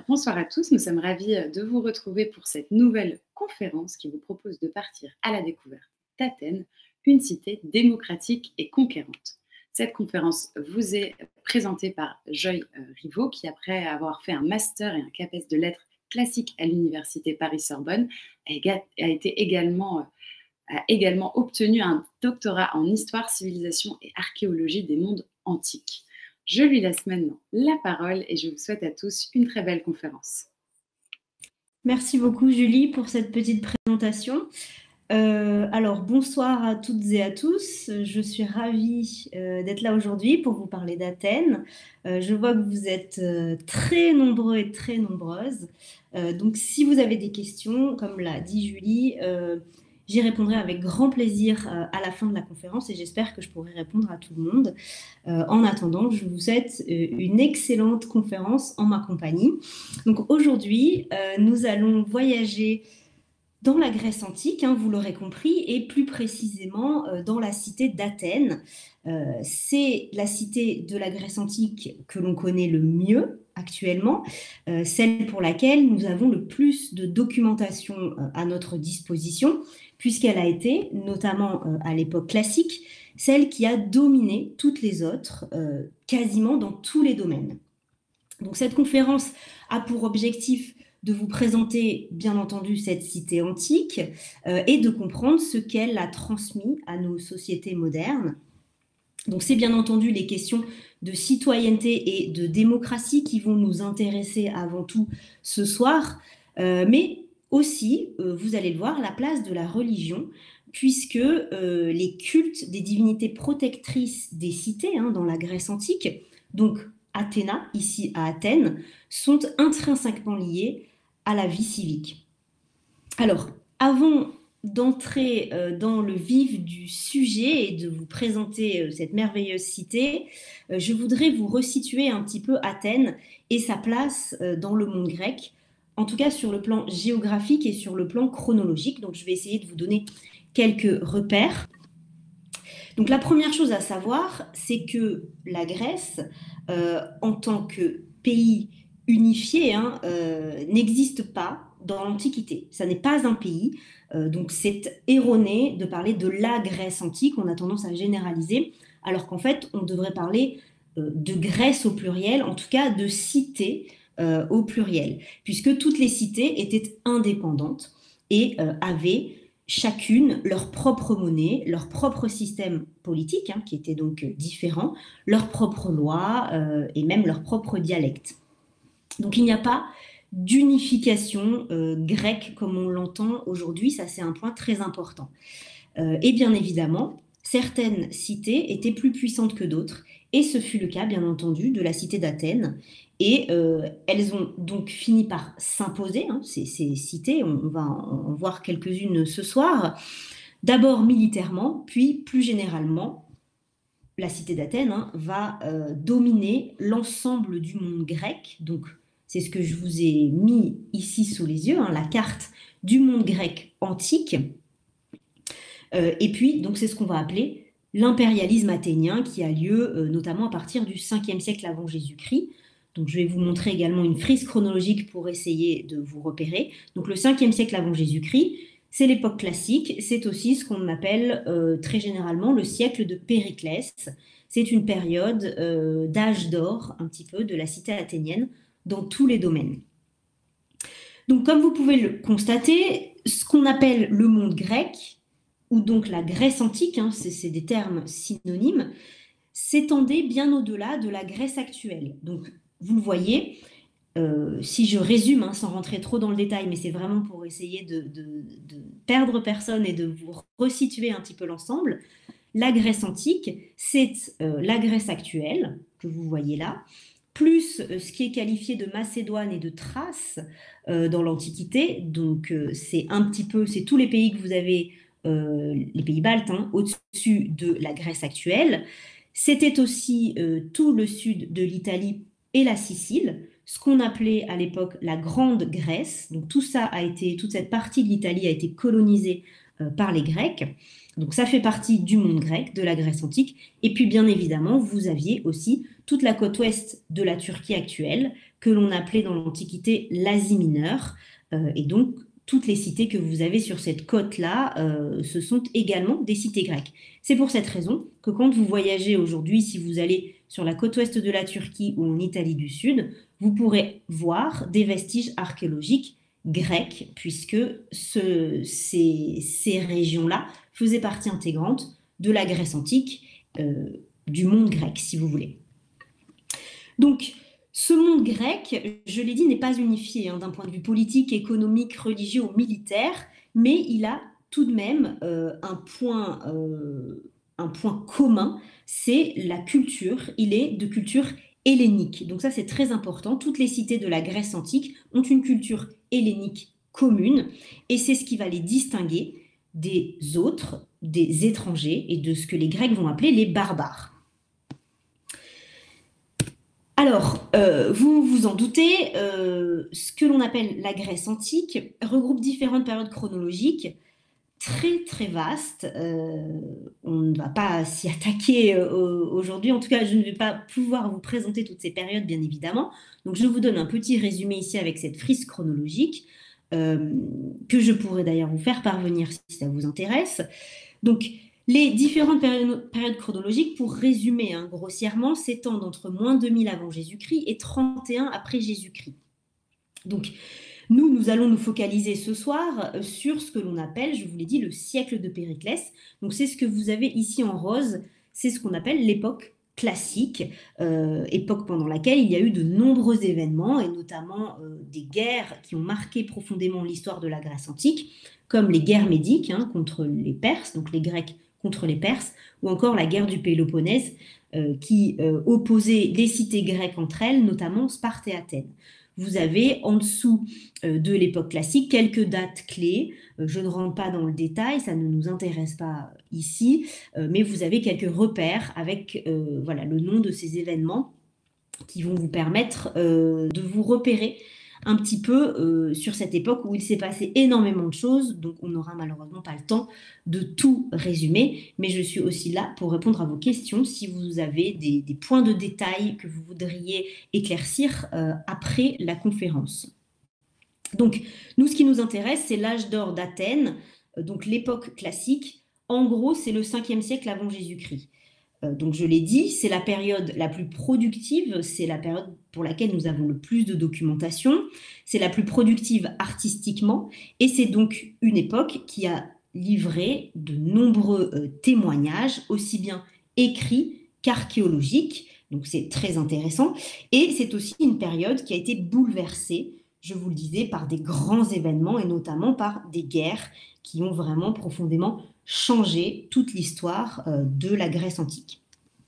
Bonsoir à tous, nous sommes ravis de vous retrouver pour cette nouvelle conférence qui vous propose de partir à la découverte d'Athènes, une cité démocratique et conquérante. Cette conférence vous est présentée par Joy Rivaud, qui après avoir fait un master et un CAPES de lettres classiques à l'université Paris-Sorbonne, a également obtenu un doctorat en histoire, civilisation et archéologie des mondes antiques. Je lui laisse maintenant la parole et je vous souhaite à tous une très belle conférence. Merci beaucoup Julie pour cette petite présentation. Alors bonsoir à toutes et à tous, je suis ravie d'être là aujourd'hui pour vous parler d'Athènes. Je vois que vous êtes très nombreux et très nombreuses, donc si vous avez des questions, comme l'a dit Julie, j'y répondrai avec grand plaisir à la fin de la conférence et j'espère que je pourrai répondre à tout le monde. En attendant, je vous souhaite une excellente conférence en ma compagnie. Donc aujourd'hui, nous allons voyager dans la Grèce antique, vous l'aurez compris, et plus précisément dans la cité d'Athènes. C'est la cité de la Grèce antique que l'on connaît le mieux actuellement, celle pour laquelle nous avons le plus de documentation à notre disposition, puisqu'elle a été, notamment à l'époque classique, celle qui a dominé toutes les autres, quasiment dans tous les domaines. Donc cette conférence a pour objectif de vous présenter, bien entendu, cette cité antique et de comprendre ce qu'elle a transmis à nos sociétés modernes. Donc c'est bien entendu les questions de citoyenneté et de démocratie qui vont nous intéresser avant tout ce soir, mais aussi, vous allez le voir, la place de la religion, puisque les cultes des divinités protectrices des cités dans la Grèce antique, donc Athéna, ici à Athènes, sont intrinsèquement liés à la vie civique. Alors, avant d'entrer dans le vif du sujet et de vous présenter cette merveilleuse cité, je voudrais vous resituer un petit peu Athènes et sa place dans le monde grec, en tout cas sur le plan géographique et sur le plan chronologique. Donc, je vais essayer de vous donner quelques repères. Donc, la première chose à savoir, c'est que la Grèce, en tant que pays unifié, n'existe pas dans l'Antiquité. Ça n'est pas un pays, donc c'est erroné de parler de la Grèce antique. On a tendance à généraliser, alors qu'en fait, on devrait parler de Grèce au pluriel, en tout cas de cité au pluriel, puisque toutes les cités étaient indépendantes et avaient chacune leur propre monnaie, leur propre système politique, qui était donc différent, leur propre loi et même leur propre dialecte. Donc il n'y a pas d'unification grecque comme on l'entend aujourd'hui, ça c'est un point très important. Et bien évidemment, certaines cités étaient plus puissantes que d'autres, et ce fut le cas bien entendu de la cité d'Athènes, et elles ont donc fini par s'imposer, ces cités, on va en voir quelques-unes ce soir, d'abord militairement, puis plus généralement, la cité d'Athènes va dominer l'ensemble du monde grec. Donc c'est ce que je vous ai mis ici sous les yeux, la carte du monde grec antique. Et puis, donc, c'est ce qu'on va appeler l'impérialisme athénien qui a lieu notamment à partir du 5e siècle avant Jésus-Christ. Donc, je vais vous montrer également une frise chronologique pour essayer de vous repérer. Donc, le 5e siècle avant Jésus-Christ, c'est l'époque classique. C'est aussi ce qu'on appelle très généralement le siècle de Périclès. C'est une période d'âge d'or, un petit peu, de la cité athénienne dans tous les domaines. Donc, comme vous pouvez le constater, ce qu'on appelle le monde grec, ou donc la Grèce antique, c'est des termes synonymes, s'étendait bien au-delà de la Grèce actuelle. Donc, vous le voyez, si je résume, sans rentrer trop dans le détail, mais c'est vraiment pour essayer de perdre personne et de vous resituer un petit peu l'ensemble, la Grèce antique, c'est la Grèce actuelle, que vous voyez là, plus ce qui est qualifié de Macédoine et de Thrace dans l'Antiquité. Donc, c'est un petit peu, c'est tous les pays que vous avez, les pays baltes, au-dessus de la Grèce actuelle. C'était aussi tout le sud de l'Italie et la Sicile, ce qu'on appelait à l'époque la Grande Grèce. Donc, tout ça a été, toute cette partie de l'Italie a été colonisée par les Grecs. Donc ça fait partie du monde grec, de la Grèce antique. Et puis bien évidemment, vous aviez aussi toute la côte ouest de la Turquie actuelle, que l'on appelait dans l'Antiquité l'Asie mineure. Et donc, toutes les cités que vous avez sur cette côte-là, ce sont également des cités grecques. C'est pour cette raison que quand vous voyagez aujourd'hui, si vous allez sur la côte ouest de la Turquie ou en Italie du Sud, vous pourrez voir des vestiges archéologiques grecs, puisque ces régions-là faisaient partie intégrante de la Grèce antique, du monde grec, si vous voulez. Donc, ce monde grec, je l'ai dit, n'est pas unifié d'un point de vue politique, économique, religieux ou militaire, mais il a tout de même un point commun, c'est la culture. Il est de culture hellénique. Donc ça, c'est très important. Toutes les cités de la Grèce antique ont une culture hellénique commune, et c'est ce qui va les distinguer des autres, des étrangers, et de ce que les Grecs vont appeler les barbares. Alors, vous vous en doutez, ce que l'on appelle la Grèce antique regroupe différentes périodes chronologiques très très vastes. On ne va pas s'y attaquer aujourd'hui. En tout cas, je ne vais pas pouvoir vous présenter toutes ces périodes, bien évidemment. Donc, je vous donne un petit résumé ici avec cette frise chronologique que je pourrais d'ailleurs vous faire parvenir si ça vous intéresse. Donc, les différentes périodes chronologiques, pour résumer grossièrement, s'étendent entre moins 2000 avant Jésus-Christ et 31 après Jésus-Christ. Donc, nous allons nous focaliser ce soir sur ce que l'on appelle, je vous l'ai dit, le siècle de Périclès. Donc, c'est ce que vous avez ici en rose, c'est ce qu'on appelle l'époque classique, époque pendant laquelle il y a eu de nombreux événements, et notamment des guerres qui ont marqué profondément l'histoire de la Grèce antique, comme les guerres médiques contre les Perses, donc les Grecs contre les Perses, ou encore la guerre du Péloponnèse qui opposait les cités grecques entre elles, notamment Sparte et Athènes. Vous avez en dessous de l'époque classique quelques dates clés. Je ne rentre pas dans le détail, ça ne nous intéresse pas ici, mais vous avez quelques repères avec le nom de ces événements qui vont vous permettre de vous repérer un petit peu sur cette époque où il s'est passé énormément de choses, donc on n'aura malheureusement pas le temps de tout résumer, mais je suis aussi là pour répondre à vos questions si vous avez des points de détail que vous voudriez éclaircir après la conférence. Donc, nous, ce qui nous intéresse, c'est l'âge d'or d'Athènes, donc l'époque classique. En gros, c'est le 5e siècle avant Jésus-Christ. Donc je l'ai dit, c'est la période la plus productive, c'est la période pour laquelle nous avons le plus de documentation, c'est la plus productive artistiquement, et c'est donc une époque qui a livré de nombreux témoignages, aussi bien écrits qu'archéologiques, donc c'est très intéressant, et c'est aussi une période qui a été bouleversée, je vous le disais, par des grands événements, et notamment par des guerres qui ont vraiment profondément changé toute l'histoire de la Grèce antique.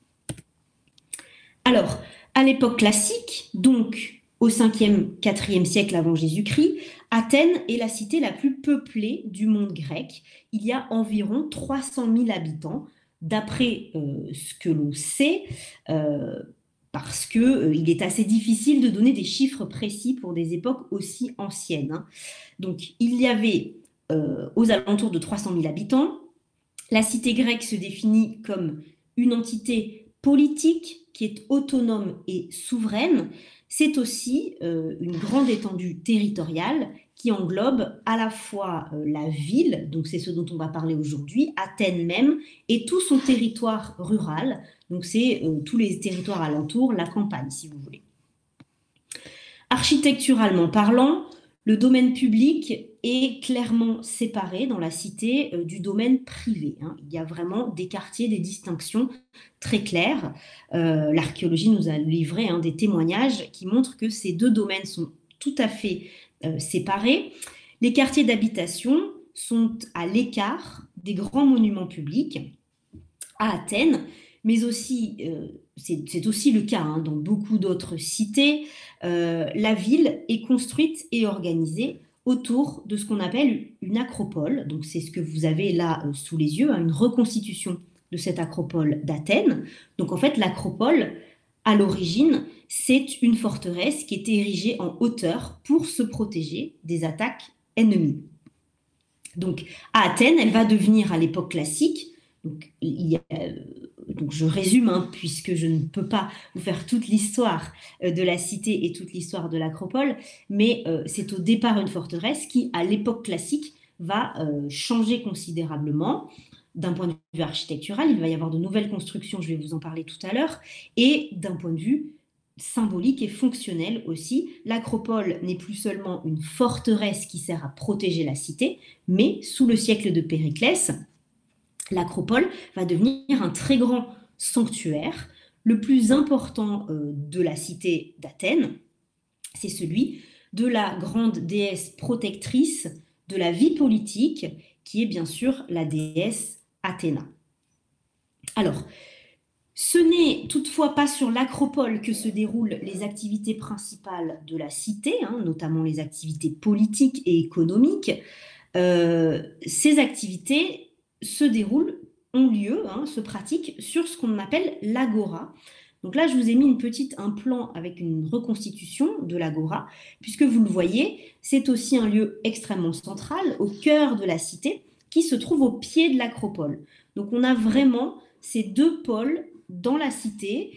Alors, à l'époque classique, donc au 5e, 4e siècle avant Jésus-Christ, Athènes est la cité la plus peuplée du monde grec. Il y a environ 300 000 habitants, d'après ce que l'on sait, parce qu'il est assez difficile de donner des chiffres précis pour des époques aussi anciennes. Donc, il y avait aux alentours de 300 000 habitants. La cité grecque se définit comme une entité politique qui est autonome et souveraine. C'est aussi une grande étendue territoriale qui englobe à la fois la ville, donc c'est ce dont on va parler aujourd'hui, Athènes même, et tout son territoire rural, donc c'est tous les territoires alentours, la campagne si vous voulez. Architecturalement parlant, le domaine public est clairement séparé dans la cité du domaine privé. Il y a vraiment des quartiers, des distinctions très claires. L'archéologie nous a livré des témoignages qui montrent que ces deux domaines sont tout à fait séparés. Les quartiers d'habitation sont à l'écart des grands monuments publics à Athènes, mais aussi, c'est aussi le cas dans beaucoup d'autres cités, la ville est construite et organisée autour de ce qu'on appelle une acropole. Donc c'est ce que vous avez là sous les yeux, une reconstitution de cette acropole d'Athènes. Donc en fait, l'acropole, à l'origine, c'est une forteresse qui était érigée en hauteur pour se protéger des attaques ennemies. Donc à Athènes, elle va devenir à l'époque classique, donc il y a donc je résume, hein, puisque je ne peux pas vous faire toute l'histoire de la cité et toute l'histoire de l'acropole, mais c'est au départ une forteresse qui, à l'époque classique, va changer considérablement. D'un point de vue architectural, il va y avoir de nouvelles constructions, je vais vous en parler tout à l'heure, et d'un point de vue symbolique et fonctionnel aussi. L'acropole n'est plus seulement une forteresse qui sert à protéger la cité, mais sous le siècle de Périclès, l'acropole va devenir un très grand sanctuaire, le plus important de la cité d'Athènes. C'est celui de la grande déesse protectrice de la vie politique, qui est bien sûr la déesse Athéna. Alors, ce n'est toutefois pas sur l'acropole que se déroulent les activités principales de la cité, hein, notamment les activités politiques et économiques. Ces activités se déroulent, ont lieu, hein, se pratiquent sur ce qu'on appelle l'agora. Donc là, je vous ai mis un plan avec une reconstitution de l'agora, puisque vous le voyez, c'est aussi un lieu extrêmement central, au cœur de la cité, qui se trouve au pied de l'acropole. Donc on a vraiment ces deux pôles dans la cité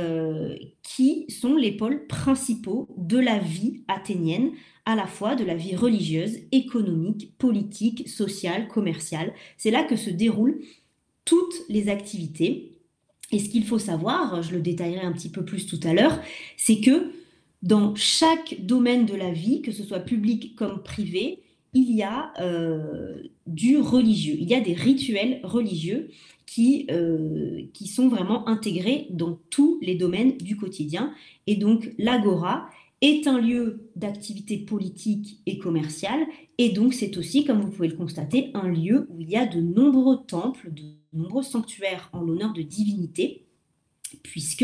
qui sont les pôles principaux de la vie athénienne, à la fois de la vie religieuse, économique, politique, sociale, commerciale. C'est là que se déroulent toutes les activités. Et ce qu'il faut savoir, je le détaillerai un petit peu plus tout à l'heure, c'est que dans chaque domaine de la vie, que ce soit public comme privé, il y a du religieux, il y a des rituels religieux qui sont vraiment intégrés dans tous les domaines du quotidien. Et donc l'agora est un lieu d'activité politique et commerciale, et donc c'est aussi, comme vous pouvez le constater, un lieu où il y a de nombreux temples, de nombreux sanctuaires en l'honneur de divinités, puisque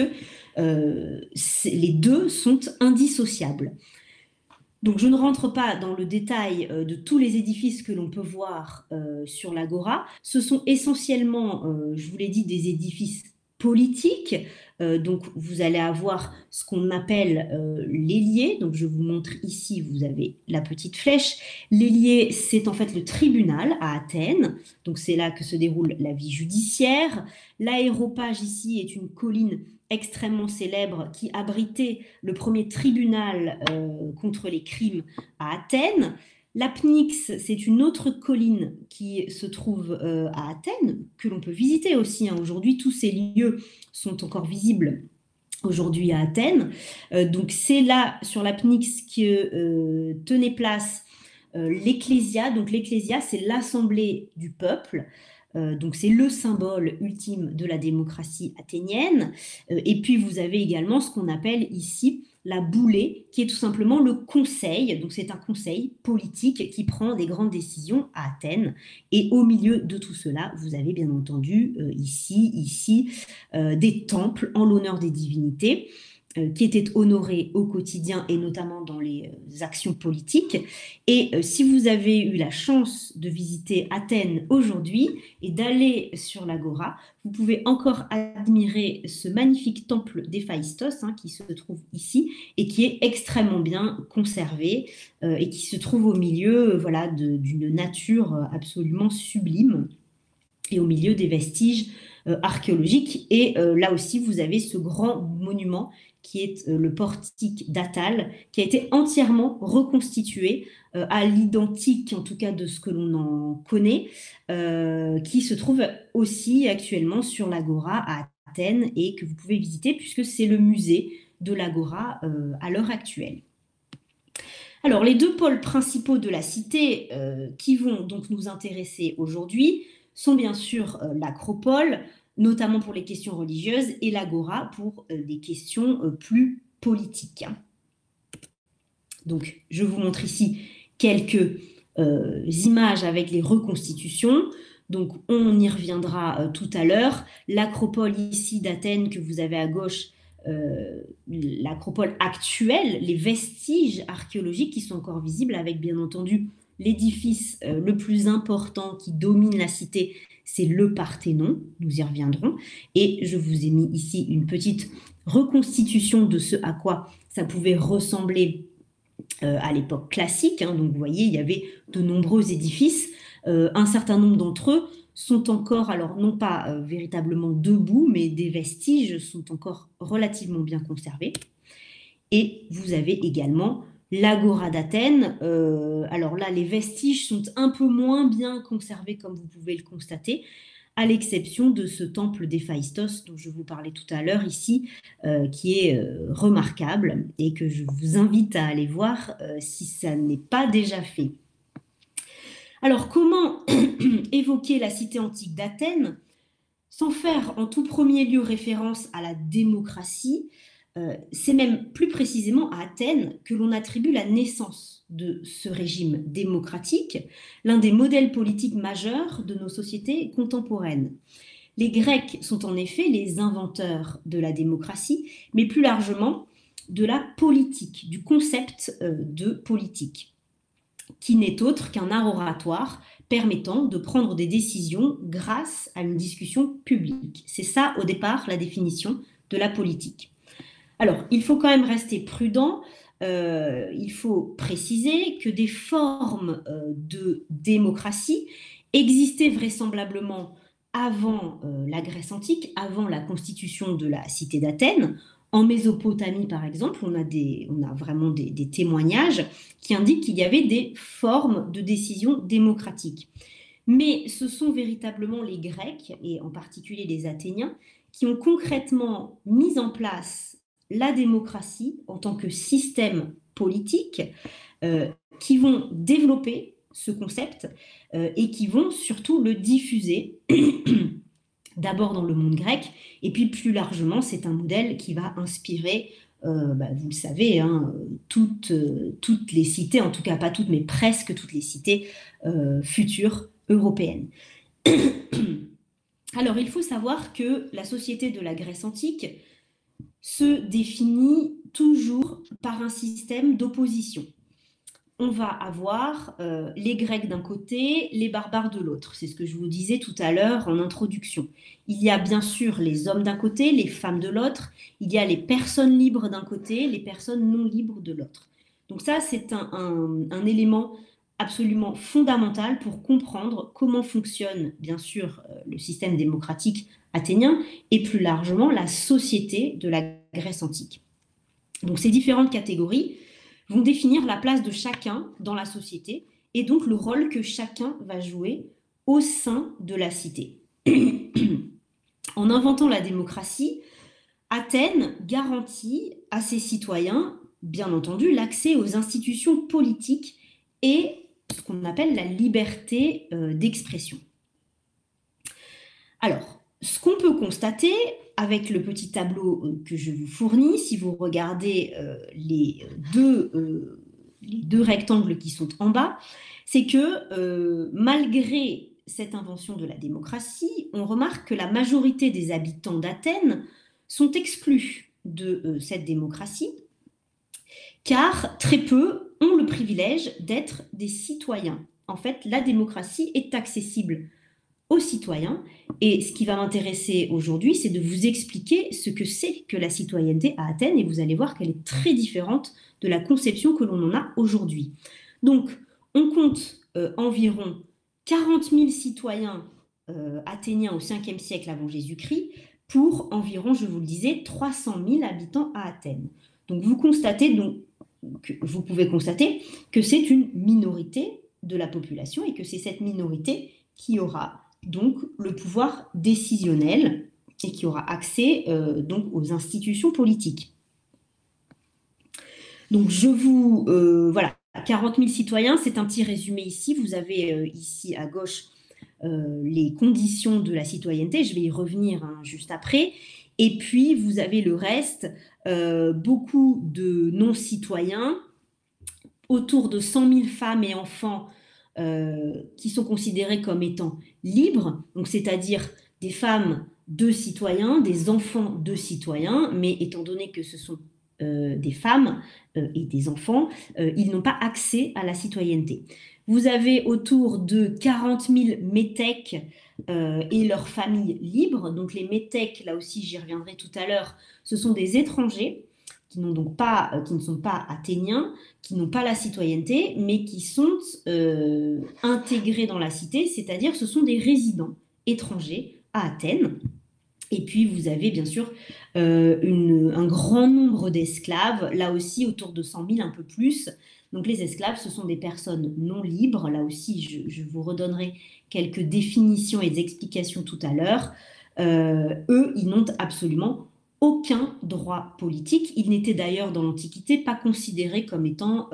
les deux sont indissociables. Donc je ne rentre pas dans le détail de tous les édifices que l'on peut voir sur l'agora. Ce sont essentiellement, je vous l'ai dit, des édifices politiques. Donc vous allez avoir ce qu'on appelle l'ailier. Donc je vous montre ici, vous avez la petite flèche. L'ailier, c'est en fait le tribunal à Athènes. Donc c'est là que se déroule la vie judiciaire. L'aéropage ici est une colline extrêmement célèbre qui abritait le premier tribunal contre les crimes à Athènes. L'Apnix, c'est une autre colline qui se trouve à Athènes, que l'on peut visiter aussi, hein. Aujourd'hui, tous ces lieux sont encore visibles aujourd'hui à Athènes. Donc c'est là, sur l'Apnix, que tenait place l'Ecclésia. Donc l'Ecclésia, c'est l'assemblée du peuple. Donc c'est le symbole ultime de la démocratie athénienne. Et puis vous avez également ce qu'on appelle ici la boulée, qui est tout simplement le conseil. Donc c'est un conseil politique qui prend des grandes décisions à Athènes. Et au milieu de tout cela, vous avez bien entendu ici des temples en l'honneur des divinités qui étaient honorés au quotidien et notamment dans les actions politiques. Et si vous avez eu la chance de visiter Athènes aujourd'hui et d'aller sur l'agora, vous pouvez encore admirer ce magnifique temple d'Héphaïstos qui se trouve ici et qui est extrêmement bien conservé et qui se trouve au milieu d'une nature absolument sublime et au milieu des vestiges archéologiques. Et là aussi, vous avez ce grand monument qui est le portique d'Attale, qui a été entièrement reconstitué à l'identique, en tout cas de ce que l'on en connaît, qui se trouve aussi actuellement sur l'agora à Athènes et que vous pouvez visiter puisque c'est le musée de l'agora à l'heure actuelle. Alors, les deux pôles principaux de la cité qui vont donc nous intéresser aujourd'hui sont bien sûr l'acropole, notamment pour les questions religieuses, et l'agora pour des questions plus politiques. Donc, je vous montre ici quelques images avec les reconstitutions. Donc, on y reviendra tout à l'heure. L'acropole ici d'Athènes que vous avez à gauche, l'acropole actuelle, les vestiges archéologiques qui sont encore visibles avec bien entendu l'édifice le plus important qui domine la cité, c'est le Parthénon, nous y reviendrons. Et je vous ai mis ici une petite reconstitution de ce à quoi ça pouvait ressembler à l'époque classique. Donc vous voyez, il y avait de nombreux édifices. Un certain nombre d'entre eux sont encore, alors non pas véritablement debout, mais des vestiges sont encore relativement bien conservés. Et vous avez également l'Agora d'Athènes. Alors là, les vestiges sont un peu moins bien conservés, comme vous pouvez le constater, à l'exception de ce temple d'Héphaïstos dont je vous parlais tout à l'heure ici, qui est remarquable et que je vous invite à aller voir si ça n'est pas déjà fait. Alors, comment évoquer la cité antique d'Athènes sans faire en tout premier lieu référence à la démocratie? C'est même plus précisément à Athènes que l'on attribue la naissance de ce régime démocratique, l'un des modèles politiques majeurs de nos sociétés contemporaines. Les Grecs sont en effet les inventeurs de la démocratie, mais plus largement de la politique, du concept de politique, qui n'est autre qu'un art oratoire permettant de prendre des décisions grâce à une discussion publique. C'est ça, au départ, la définition de la politique. Alors, il faut quand même rester prudent. Il faut préciser que des formes de démocratie existaient vraisemblablement avant la Grèce antique, avant la constitution de la cité d'Athènes. En Mésopotamie, par exemple, on a vraiment des témoignages qui indiquent qu'il y avait des formes de décision démocratique. Mais ce sont véritablement les Grecs, et en particulier les Athéniens, qui ont concrètement mis en place la démocratie en tant que système politique, qui vont développer ce concept et qui vont surtout le diffuser d'abord dans le monde grec, et puis plus largement, c'est un modèle qui va inspirer, vous le savez, hein, toutes les cités, en tout cas pas toutes, mais presque toutes les cités futures européennes. Alors, il faut savoir que la société de la Grèce antique se définit toujours par un système d'opposition. On va avoir les Grecs d'un côté, les barbares de l'autre. C'est ce que je vous disais tout à l'heure en introduction. Il y a bien sûr les hommes d'un côté, les femmes de l'autre. Il y a les personnes libres d'un côté, les personnes non libres de l'autre. Donc ça, c'est un élément absolument fondamental pour comprendre comment fonctionne, bien sûr, le système démocratique athénien et plus largement la société de la Grèce antique. Donc ces différentes catégories vont définir la place de chacun dans la société et donc le rôle que chacun va jouer au sein de la cité. En inventant la démocratie, Athènes garantit à ses citoyens, bien entendu, l'accès aux institutions politiques et ce qu'on appelle la liberté d'expression. Alors, ce qu'on peut constater avec le petit tableau que je vous fournis, si vous regardez les deux rectangles qui sont en bas, c'est que malgré cette invention de la démocratie, on remarque que la majorité des habitants d'Athènes sont exclus de cette démocratie, car très peu ont le privilège d'être des citoyens. En fait, la démocratie est accessible aux citoyens. Et ce qui va m'intéresser aujourd'hui, c'est de vous expliquer ce que c'est que la citoyenneté à Athènes, et vous allez voir qu'elle est très différente de la conception que l'on en a aujourd'hui. Donc, on compte environ 40 000 citoyens athéniens au 5e siècle avant Jésus-Christ pour environ, je vous le disais, 300 000 habitants à Athènes. Donc, vous pouvez constater que c'est une minorité de la population et que c'est cette minorité qui aura donc le pouvoir décisionnel et qui aura accès donc aux institutions politiques. Donc voilà, 40 000 citoyens, c'est un petit résumé ici. Vous avez ici à gauche les conditions de la citoyenneté, je vais y revenir juste après. Et puis vous avez le reste, beaucoup de non-citoyens, autour de 100 000 femmes et enfants qui sont considérés comme étant libres, donc c'est-à-dire des femmes de citoyens, des enfants de citoyens, mais étant donné que ce sont des femmes et des enfants, ils n'ont pas accès à la citoyenneté. Vous avez autour de 40 000 métèques et leurs familles libres. Donc les métèques, là aussi j'y reviendrai tout à l'heure, ce sont des étrangers qui ne sont pas athéniens, qui n'ont pas la citoyenneté, mais qui sont intégrés dans la cité, c'est-à-dire ce sont des résidents étrangers à Athènes. Et puis, vous avez bien sûr un grand nombre d'esclaves, là aussi autour de 100 000, un peu plus. Donc, les esclaves, ce sont des personnes non libres. Là aussi, je vous redonnerai quelques définitions et des explications tout à l'heure. Eux, ils n'ont absolument aucun droit politique. Ils n'étaient d'ailleurs dans l'Antiquité pas considérés comme étant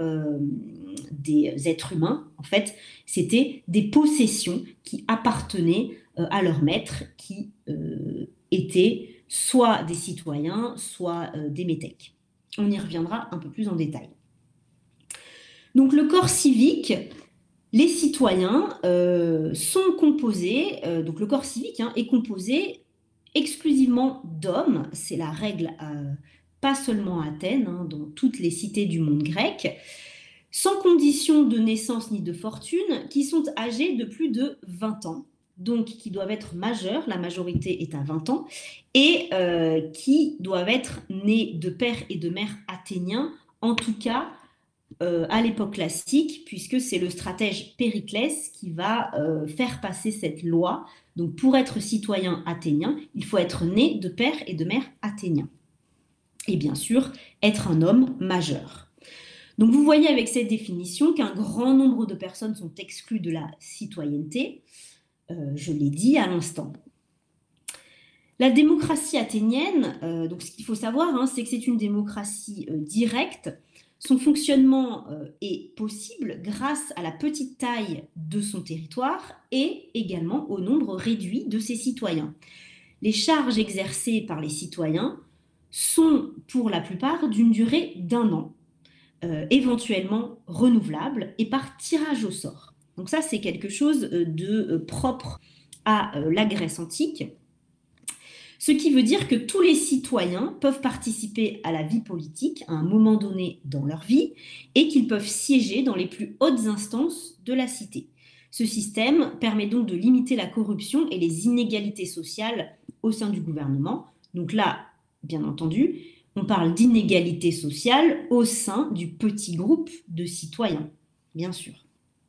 des êtres humains. En fait, c'était des possessions qui appartenaient à leur maître, qui étaient soit des citoyens, soit des métèques. On y reviendra un peu plus en détail. Donc le corps civique, les citoyens sont composés, donc le corps civique est composé exclusivement d'hommes, c'est la règle pas seulement à Athènes, dans toutes les cités du monde grec, sans condition de naissance ni de fortune, qui sont âgés de plus de 20 ans, donc qui doivent être majeurs, la majorité est à 20 ans, et qui doivent être nés de père et de mère athéniens, en tout cas à l'époque classique, puisque c'est le stratège Périclès qui va faire passer cette loi. Donc pour être citoyen athénien, il faut être né de père et de mère athéniens. Et bien sûr, être un homme majeur. Donc vous voyez avec cette définition qu'un grand nombre de personnes sont exclues de la citoyenneté, je l'ai dit à l'instant. La démocratie athénienne, donc ce qu'il faut savoir, c'est que c'est une démocratie directe. Son fonctionnement est possible grâce à la petite taille de son territoire et également au nombre réduit de ses citoyens. Les charges exercées par les citoyens sont pour la plupart d'une durée d'1 an, éventuellement renouvelable et par tirage au sort. Donc ça, c'est quelque chose de propre à la Grèce antique. Ce qui veut dire que tous les citoyens peuvent participer à la vie politique à un moment donné dans leur vie et qu'ils peuvent siéger dans les plus hautes instances de la cité. Ce système permet donc de limiter la corruption et les inégalités sociales au sein du gouvernement. Donc là, bien entendu, on parle d'inégalité sociale au sein du petit groupe de citoyens, bien sûr.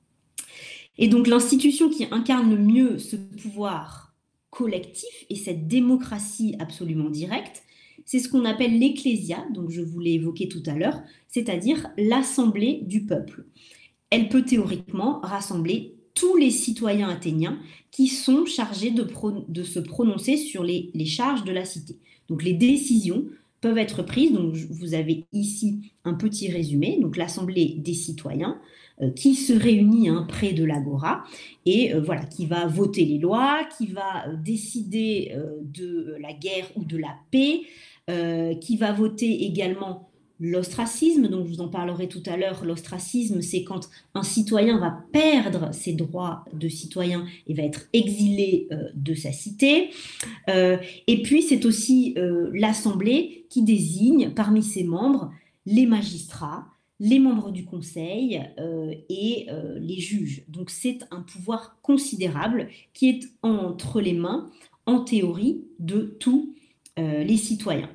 Et donc l'institution qui incarne le mieux ce pouvoir collectif et cette démocratie absolument directe, c'est ce qu'on appelle l'ecclésia, donc je vous l'ai évoqué tout à l'heure, c'est-à-dire l'assemblée du peuple. Elle peut théoriquement rassembler tous les citoyens athéniens qui sont chargés de se prononcer sur les charges de la cité. Donc les décisions peuvent être prises, donc vous avez ici un petit résumé, donc l'assemblée des citoyens, qui se réunit près de l'agora et voilà, qui va voter les lois, qui va décider de la guerre ou de la paix, qui va voter également l'ostracisme, donc je vous en parlerai tout à l'heure. L'ostracisme, c'est quand un citoyen va perdre ses droits de citoyen et va être exilé de sa cité. Et puis c'est aussi l'Assemblée qui désigne parmi ses membres les magistrats, les membres du conseil et les juges. Donc c'est un pouvoir considérable qui est entre les mains, en théorie, de tous les citoyens.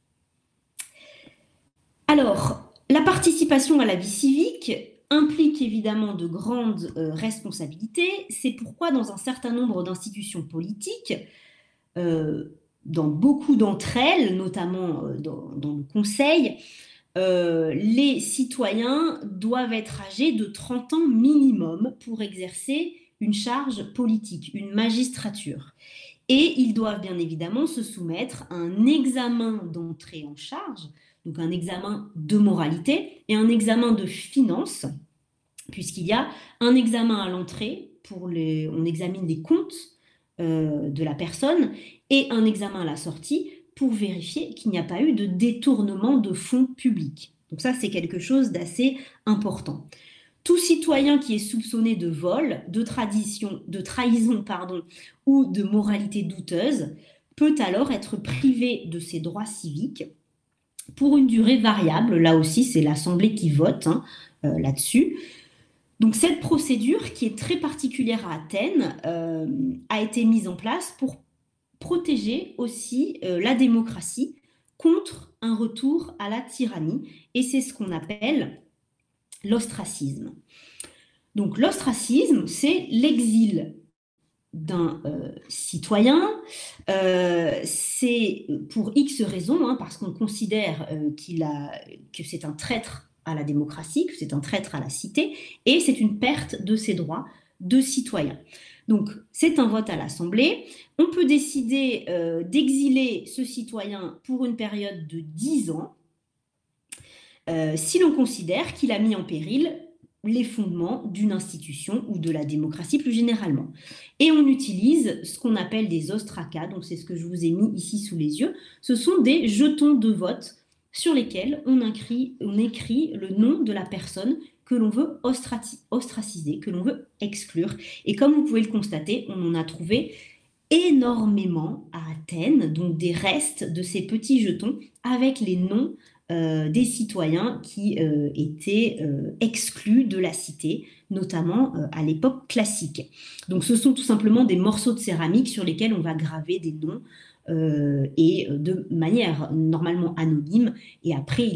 Alors, la participation à la vie civique implique évidemment de grandes responsabilités. C'est pourquoi dans un certain nombre d'institutions politiques, dans beaucoup d'entre elles, notamment dans le conseil, les citoyens doivent être âgés de 30 ans minimum pour exercer une charge politique, une magistrature. Et ils doivent bien évidemment se soumettre à un examen d'entrée en charge, donc un examen de moralité et un examen de finance, puisqu'il y a un examen à l'entrée, on examine les comptes de la personne, et un examen à la sortie pour vérifier qu'il n'y a pas eu de détournement de fonds publics. Donc ça, c'est quelque chose d'assez important. Tout citoyen qui est soupçonné de vol, de trahison, ou de moralité douteuse peut alors être privé de ses droits civiques pour une durée variable. Là aussi, c'est l'Assemblée qui vote là-dessus. Donc cette procédure, qui est très particulière à Athènes, a été mise en place pour protéger aussi la démocratie contre un retour à la tyrannie. Et c'est ce qu'on appelle l'ostracisme. Donc l'ostracisme, c'est l'exil d'un citoyen, c'est pour X raisons, hein, parce qu'on considère que c'est un traître à la démocratie, que c'est un traître à la cité, et c'est une perte de ses droits de citoyen. Donc, c'est un vote à l'Assemblée. On peut décider d'exiler ce citoyen pour une période de 10 ans si l'on considère qu'il a mis en péril les fondements d'une institution ou de la démocratie plus généralement. Et on utilise ce qu'on appelle des ostracas, donc c'est ce que je vous ai mis ici sous les yeux. Ce sont des jetons de vote sur lesquels on écrit le nom de la personne que l'on veut ostraciser, que l'on veut exclure. Et comme vous pouvez le constater, on en a trouvé énormément à Athènes, donc des restes de ces petits jetons avec les noms des citoyens qui étaient exclus de la cité, notamment à l'époque classique. Donc ce sont tout simplement des morceaux de céramique sur lesquels on va graver des noms et de manière normalement anonyme. Et après,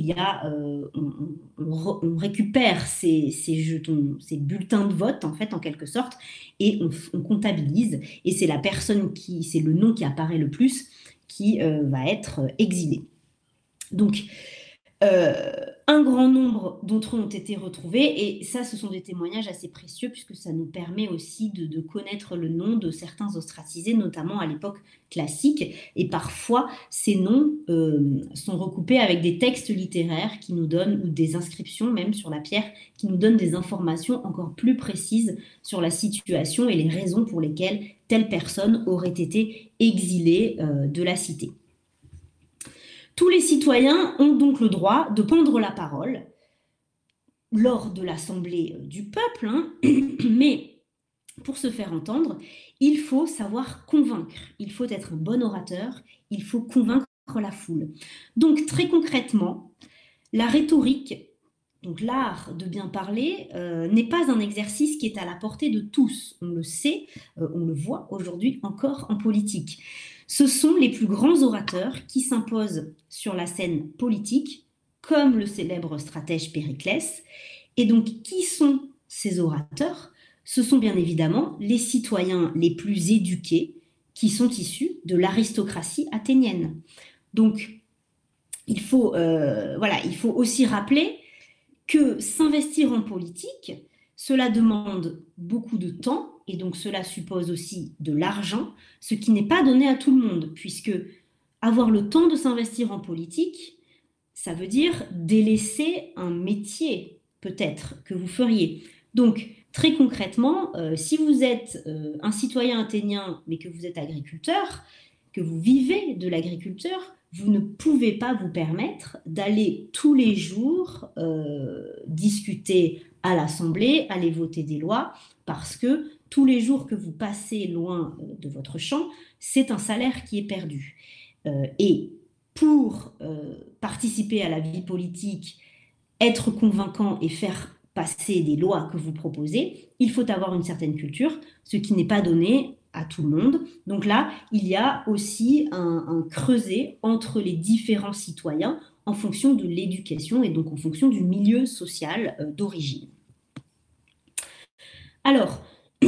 on récupère ces jetons, ces bulletins de vote en fait en quelque sorte, et on comptabilise. Et c'est c'est le nom qui apparaît le plus qui va être exilé. Donc, un grand nombre d'entre eux ont été retrouvés et ça, ce sont des témoignages assez précieux puisque ça nous permet aussi de connaître le nom de certains ostracisés, notamment à l'époque classique. Et parfois, ces noms sont recoupés avec des textes littéraires qui nous donnent, ou des inscriptions même sur la pierre, qui nous donnent des informations encore plus précises sur la situation et les raisons pour lesquelles telle personne aurait été exilée de la cité. Tous les citoyens ont donc le droit de prendre la parole lors de l'Assemblée du peuple, hein, mais pour se faire entendre, il faut savoir convaincre, il faut être un bon orateur, il faut convaincre la foule. Donc très concrètement, la rhétorique, donc l'art de bien parler, n'est pas un exercice qui est à la portée de tous. On le sait, on le voit aujourd'hui encore en politique. Ce sont les plus grands orateurs qui s'imposent sur la scène politique, comme le célèbre stratège Périclès. Et donc, qui sont ces orateurs? Ce sont bien évidemment les citoyens les plus éduqués qui sont issus de l'aristocratie athénienne. Donc, il faut aussi rappeler que s'investir en politique, cela demande beaucoup de temps et donc cela suppose aussi de l'argent, ce qui n'est pas donné à tout le monde, puisque avoir le temps de s'investir en politique, ça veut dire délaisser un métier peut-être que vous feriez. Donc très concrètement, si vous êtes un citoyen athénien mais que vous êtes agriculteur, que vous vivez de l'agriculture, vous ne pouvez pas vous permettre d'aller tous les jours discuter à l'Assemblée, aller voter des lois, parce que tous les jours que vous passez loin de votre champ, c'est un salaire qui est perdu. Et pour participer à la vie politique, être convaincant et faire passer des lois que vous proposez, il faut avoir une certaine culture, ce qui n'est pas donné à tout le monde. Donc là, il y a aussi un creuset entre les différents citoyens en fonction de l'éducation et donc en fonction du milieu social d'origine. Alors,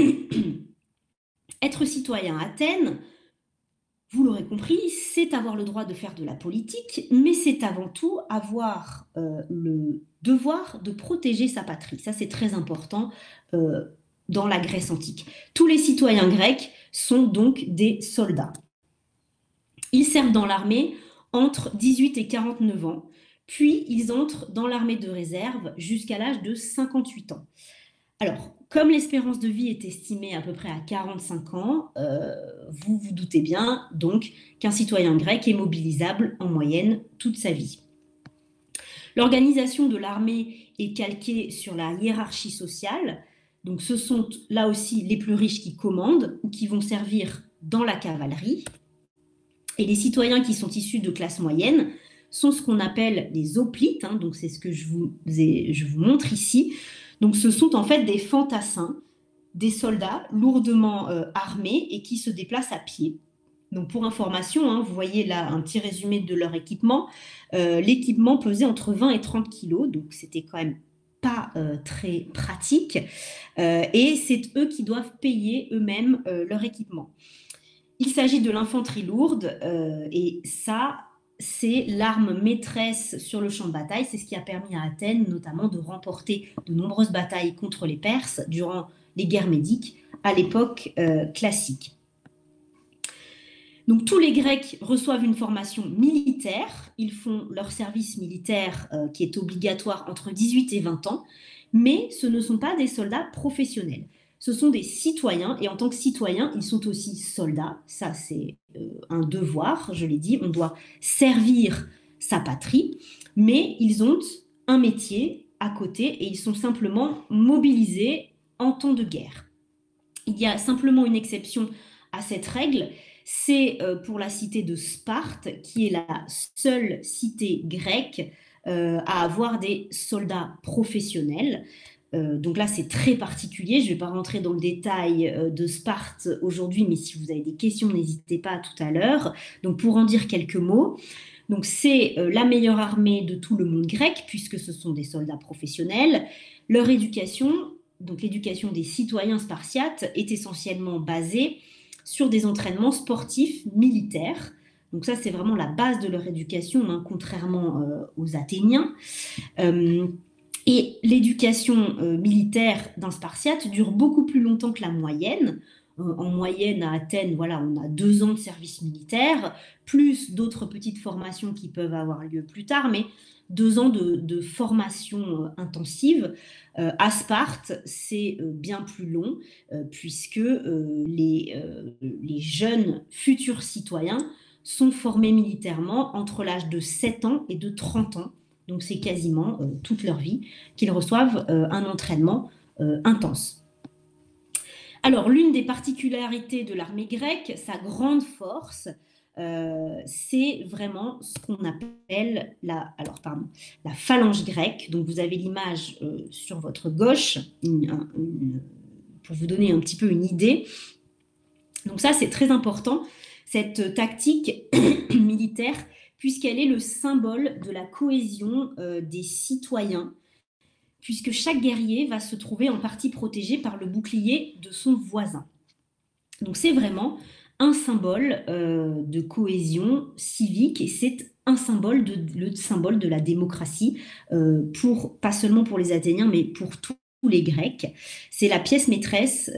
être citoyen à Athènes, vous l'aurez compris, c'est avoir le droit de faire de la politique, mais c'est avant tout avoir le devoir de protéger sa patrie. Ça, c'est très important dans la Grèce antique. Tous les citoyens grecs sont donc des soldats. Ils servent dans l'armée entre 18 et 49 ans, puis ils entrent dans l'armée de réserve jusqu'à l'âge de 58 ans. Alors, comme l'espérance de vie est estimée à peu près à 45 ans, vous vous doutez bien donc qu'un citoyen grec est mobilisable en moyenne toute sa vie. L'organisation de l'armée est calquée sur la hiérarchie sociale. Donc ce sont là aussi les plus riches qui commandent ou qui vont servir dans la cavalerie. Et les citoyens qui sont issus de classe moyenne sont ce qu'on appelle les hoplites, hein, donc c'est ce que je vous montre ici. Donc ce sont en fait des fantassins, des soldats lourdement armés et qui se déplacent à pied. Donc pour information, hein, vous voyez là un petit résumé de leur équipement. L'équipement pesait entre 20 et 30 kilos, donc c'était quand même pas très pratique, et c'est eux qui doivent payer eux-mêmes leur équipement. Il s'agit de l'infanterie lourde, et ça, c'est l'arme maîtresse sur le champ de bataille. C'est ce qui a permis à Athènes notamment de remporter de nombreuses batailles contre les Perses durant les guerres médiques à l'époque classique. Donc tous les Grecs reçoivent une formation militaire, ils font leur service militaire qui est obligatoire entre 18 et 20 ans, mais ce ne sont pas des soldats professionnels. Ce sont des citoyens, et en tant que citoyens, ils sont aussi soldats. Ça, c'est un devoir, je l'ai dit, on doit servir sa patrie, mais ils ont un métier à côté et ils sont simplement mobilisés en temps de guerre. Il y a simplement une exception à cette règle, c'est pour la cité de Sparte, qui est la seule cité grecque à avoir des soldats professionnels. Donc là, c'est très particulier. Je ne vais pas rentrer dans le détail de Sparte aujourd'hui, mais si vous avez des questions, n'hésitez pas tout à l'heure. Donc pour en dire quelques mots, donc c'est la meilleure armée de tout le monde grec, puisque ce sont des soldats professionnels. Leur éducation, donc l'éducation des citoyens spartiates, est essentiellement basée sur des entraînements sportifs militaires. Donc ça, c'est vraiment la base de leur éducation, hein, contrairement aux Athéniens. Et l'éducation militaire d'un Spartiate dure beaucoup plus longtemps que la moyenne. En moyenne, à Athènes, voilà, on a 2 ans de service militaire, plus d'autres petites formations qui peuvent avoir lieu plus tard, mais 2 ans de formation intensive. À Sparte, c'est bien plus long, puisque les jeunes futurs citoyens sont formés militairement entre l'âge de 7 ans et de 30 ans. Donc c'est quasiment toute leur vie qu'ils reçoivent un entraînement intense. Alors l'une des particularités de l'armée grecque, sa grande force, c'est vraiment ce qu'on appelle la phalange grecque. Donc vous avez l'image sur votre gauche, pour vous donner un petit peu une idée. Donc ça, c'est très important, cette tactique militaire, puisqu'elle est le symbole de la cohésion des citoyens, puisque chaque guerrier va se trouver en partie protégé par le bouclier de son voisin. Donc c'est vraiment un symbole de cohésion civique, et c'est un symbole le symbole de la démocratie, pas seulement pour les Athéniens, mais pour tous les Grecs. C'est la pièce maîtresse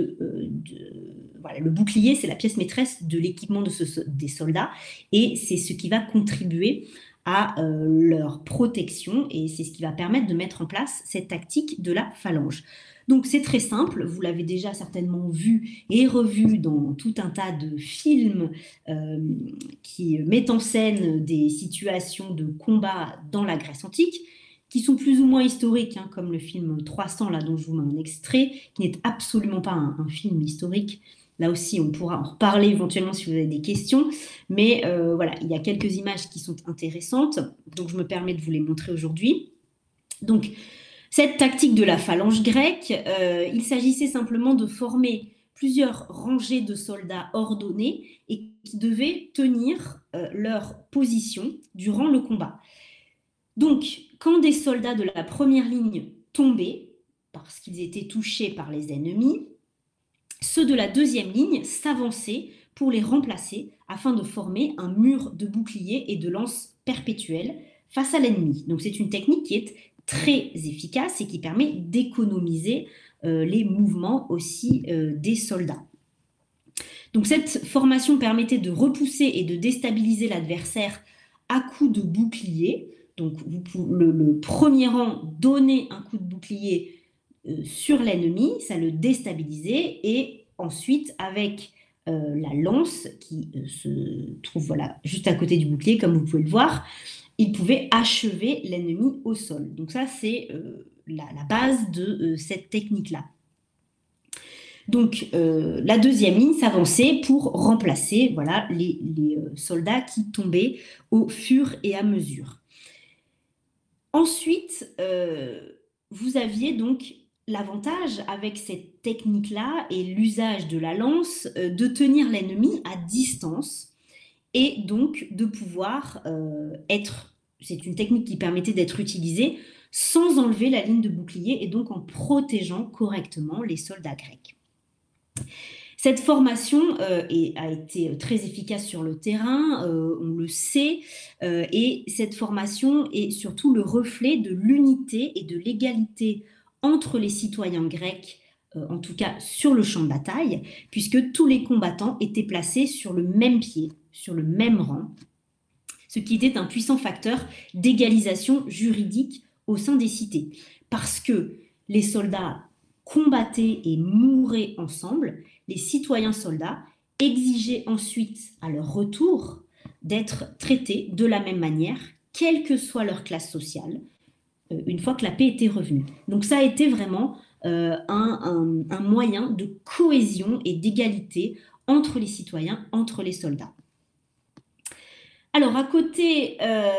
voilà, le bouclier, c'est la pièce maîtresse de l'équipement des soldats, et c'est ce qui va contribuer à leur protection, et c'est ce qui va permettre de mettre en place cette tactique de la phalange. Donc c'est très simple, vous l'avez déjà certainement vu et revu dans tout un tas de films qui mettent en scène des situations de combat dans la Grèce antique, qui sont plus ou moins historiques, hein, comme le film 300, là, dont je vous mets un extrait, qui n'est absolument pas un film historique. Là aussi, on pourra en reparler éventuellement si vous avez des questions. Mais voilà, il y a quelques images qui sont intéressantes, donc je me permets de vous les montrer aujourd'hui. Donc, cette tactique de la phalange grecque, il s'agissait simplement de former plusieurs rangées de soldats ordonnés et qui devaient tenir leur position durant le combat. Donc, quand des soldats de la première ligne tombaient, parce qu'ils étaient touchés par les ennemis, ceux de la deuxième ligne s'avançaient pour les remplacer afin de former un mur de boucliers et de lances perpétuelles face à l'ennemi. Donc c'est une technique qui est très efficace et qui permet d'économiser les mouvements aussi des soldats. Donc cette formation permettait de repousser et de déstabiliser l'adversaire à coups de bouclier. Donc le premier rang donnait un coup de bouclier sur l'ennemi, ça le déstabilisait, et ensuite avec la lance qui se trouve voilà, juste à côté du bouclier, comme vous pouvez le voir, il pouvait achever l'ennemi au sol. Donc ça, c'est la base de cette technique-là. Donc la deuxième ligne s'avançait pour remplacer voilà, les soldats qui tombaient au fur et à mesure. Ensuite, vous aviez donc l'avantage avec cette technique-là et l'usage de la lance de tenir l'ennemi à distance et donc de pouvoir c'est une technique qui permettait d'être utilisée sans enlever la ligne de bouclier et donc en protégeant correctement les soldats grecs. Cette formation a été très efficace sur le terrain, on le sait, et cette formation est surtout le reflet de l'unité et de l'égalité entre les citoyens grecs, en tout cas sur le champ de bataille, puisque tous les combattants étaient placés sur le même pied, sur le même rang, ce qui était un puissant facteur d'égalisation juridique au sein des cités. Parce que les soldats combattaient et mouraient ensemble, les citoyens soldats exigeaient ensuite à leur retour d'être traités de la même manière, quelle que soit leur classe sociale, une fois que la paix était revenue. Donc ça a été vraiment un moyen de cohésion et d'égalité entre les citoyens, entre les soldats. Alors, à côté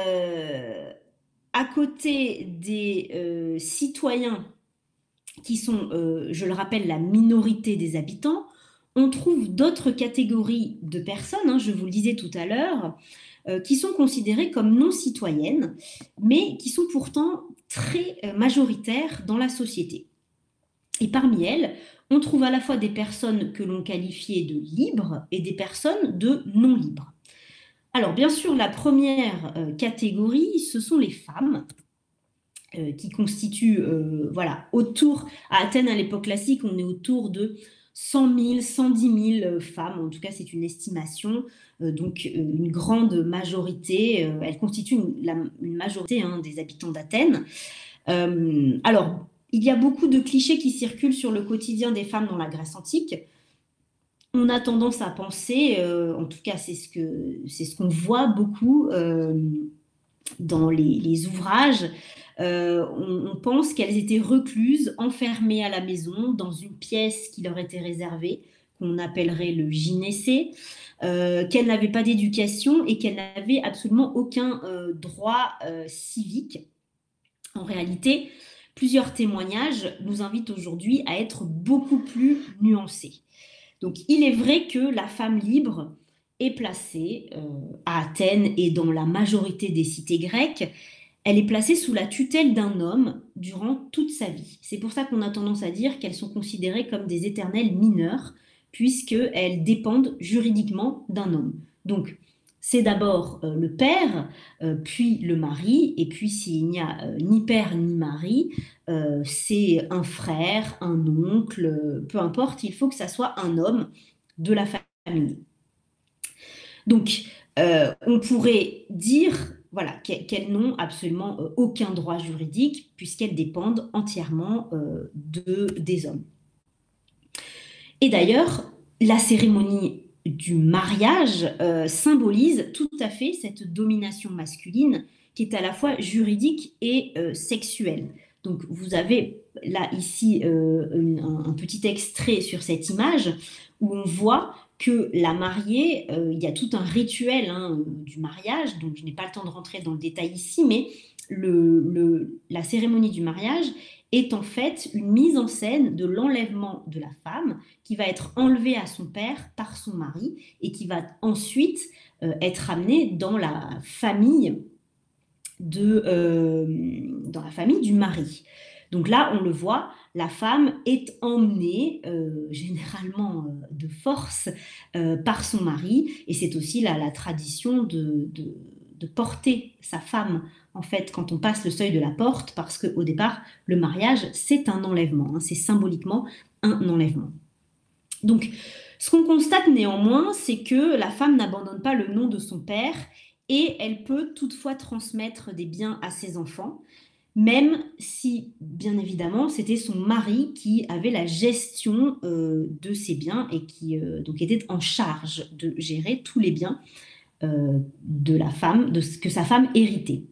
des citoyens qui sont, je le rappelle, la minorité des habitants, on trouve d'autres catégories de personnes, hein, je vous le disais tout à l'heure, qui sont considérées comme non citoyennes, mais qui sont pourtant très majoritaires dans la société. Et parmi elles, on trouve à la fois des personnes que l'on qualifiait de libres et des personnes de non libres. Alors, bien sûr, la première catégorie, ce sont les femmes, qui constituent, autour, à Athènes à l'époque classique, on est autour de 100 000, 110 000 femmes, en tout cas c'est une estimation, donc une grande majorité, elle constitue une majorité des habitants d'Athènes. Alors, il y a beaucoup de clichés qui circulent sur le quotidien des femmes dans la Grèce antique. On a tendance à penser, en tout cas c'est ce qu'on voit beaucoup dans les ouvrages, on pense qu'elles étaient recluses, enfermées à la maison, dans une pièce qui leur était réservée, qu'on appellerait le gynécée, qu'elles n'avaient pas d'éducation et qu'elles n'avaient absolument aucun droit civique. En réalité, plusieurs témoignages nous invitent aujourd'hui à être beaucoup plus nuancés. Donc, il est vrai que la femme libre est placée à Athènes et dans la majorité des cités grecques. Elle est placée sous la tutelle d'un homme durant toute sa vie. C'est pour ça qu'on a tendance à dire qu'elles sont considérées comme des éternelles mineures, puisqu'elles dépendent juridiquement d'un homme. Donc, c'est d'abord le père, puis le mari, et puis s'il n'y a ni père ni mari, c'est un frère, un oncle, peu importe, il faut que ça soit un homme de la famille. Donc, on pourrait dire qu'elles n'ont absolument aucun droit juridique puisqu'elles dépendent entièrement des hommes. Et d'ailleurs, la cérémonie du mariage symbolise tout à fait cette domination masculine qui est à la fois juridique et sexuelle. Donc, vous avez là, ici, un petit extrait sur cette image où on voit que la mariée, il y a tout un rituel du mariage, donc je n'ai pas le temps de rentrer dans le détail ici, mais la cérémonie du mariage est en fait une mise en scène de l'enlèvement de la femme qui va être enlevée à son père par son mari et qui va ensuite être amenée dans la famille du mari. Donc là, on le voit, la femme est emmenée, généralement de force, par son mari. Et c'est aussi la tradition de porter sa femme, en fait, quand on passe le seuil de la porte, parce qu'au départ, le mariage, c'est un enlèvement. C'est symboliquement un enlèvement. Donc, ce qu'on constate néanmoins, c'est que la femme n'abandonne pas le nom de son père et elle peut toutefois transmettre des biens à ses enfants, même si, bien évidemment, c'était son mari qui avait la gestion de ses biens et qui donc était en charge de gérer tous les biens de la femme, de ce que sa femme héritait.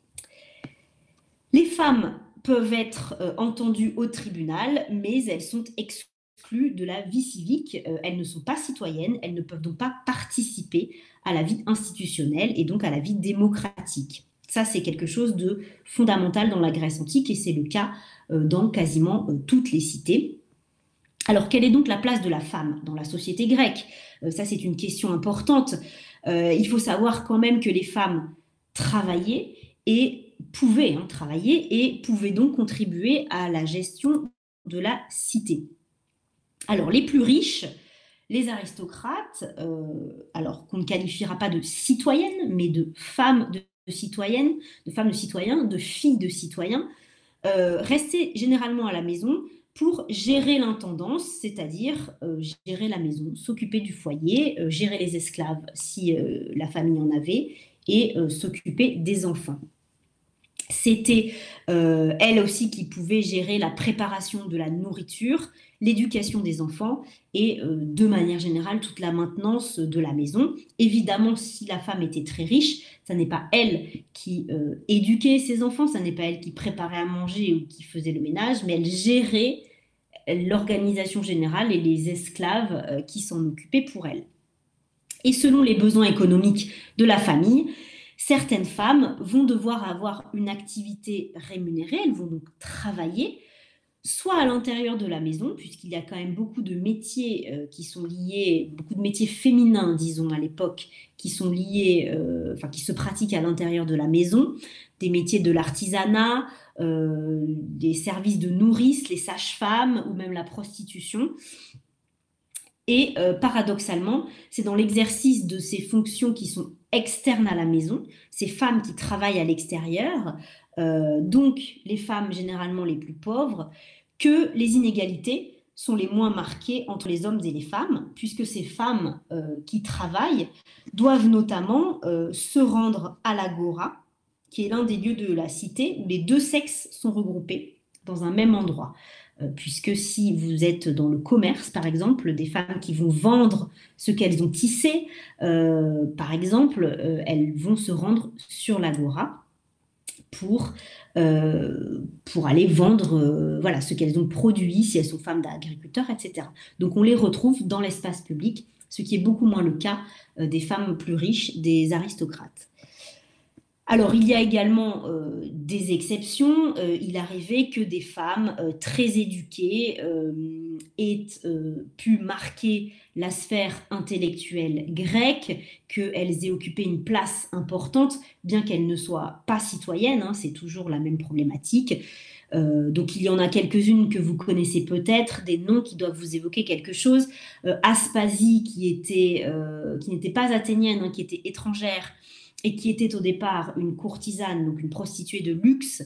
Les femmes peuvent être entendues au tribunal, mais elles sont exclues de la vie civique. Elles ne sont pas citoyennes, elles ne peuvent donc pas participer à la vie institutionnelle et donc à la vie démocratique. Ça, c'est quelque chose de fondamental dans la Grèce antique et c'est le cas dans quasiment toutes les cités. Alors, quelle est donc la place de la femme dans la société grecque ? Ça, c'est une question importante. Il faut savoir quand même que les femmes travaillaient et pouvaient travailler et pouvaient donc contribuer à la gestion de la cité. Alors, les plus riches, les aristocrates, alors qu'on ne qualifiera pas de citoyennes, mais de femmes de citoyennes, de femmes de citoyens, de filles de citoyens, restaient généralement à la maison pour gérer l'intendance, c'est-à-dire gérer la maison, s'occuper du foyer, gérer les esclaves si la famille en avait, et s'occuper des enfants. C'était elle aussi qui pouvait gérer la préparation de la nourriture, l'éducation des enfants et de manière générale toute la maintenance de la maison. Évidemment, si la femme était très riche, ça n'est pas elle qui éduquait ses enfants, ça n'est pas elle qui préparait à manger ou qui faisait le ménage, mais elle gérait l'organisation générale et les esclaves qui s'en occupaient pour elle. Et selon les besoins économiques de la famille, certaines femmes vont devoir avoir une activité rémunérée, elles vont donc travailler, soit à l'intérieur de la maison, puisqu'il y a quand même beaucoup de métiers qui sont liés, beaucoup de métiers féminins, disons, à l'époque, qui sont liés, qui se pratiquent à l'intérieur de la maison, des métiers de l'artisanat, des services de nourrice, les sages-femmes ou même la prostitution. Et paradoxalement, c'est dans l'exercice de ces fonctions qui sont externes à la maison, ces femmes qui travaillent à l'extérieur, donc les femmes généralement les plus pauvres, que les inégalités sont les moins marquées entre les hommes et les femmes, puisque ces femmes qui travaillent doivent notamment se rendre à l'agora, qui est l'un des lieux de la cité où les deux sexes sont regroupés dans un même endroit. Puisque si vous êtes dans le commerce, par exemple, des femmes qui vont vendre ce qu'elles ont tissé, par exemple, elles vont se rendre sur l'agora pour aller vendre voilà, ce qu'elles ont produit, si elles sont femmes d'agriculteurs, etc. Donc on les retrouve dans l'espace public, ce qui est beaucoup moins le cas des femmes plus riches, des aristocrates. Alors, il y a également des exceptions. Il arrivait que des femmes très éduquées aient pu marquer la sphère intellectuelle grecque, qu'elles aient occupé une place importante, bien qu'elles ne soient pas citoyennes, c'est toujours la même problématique. Donc, il y en a quelques-unes que vous connaissez peut-être, des noms qui doivent vous évoquer quelque chose. Aspasie, qui n'était pas athénienne, qui était étrangère, et qui était au départ une courtisane, donc une prostituée de luxe,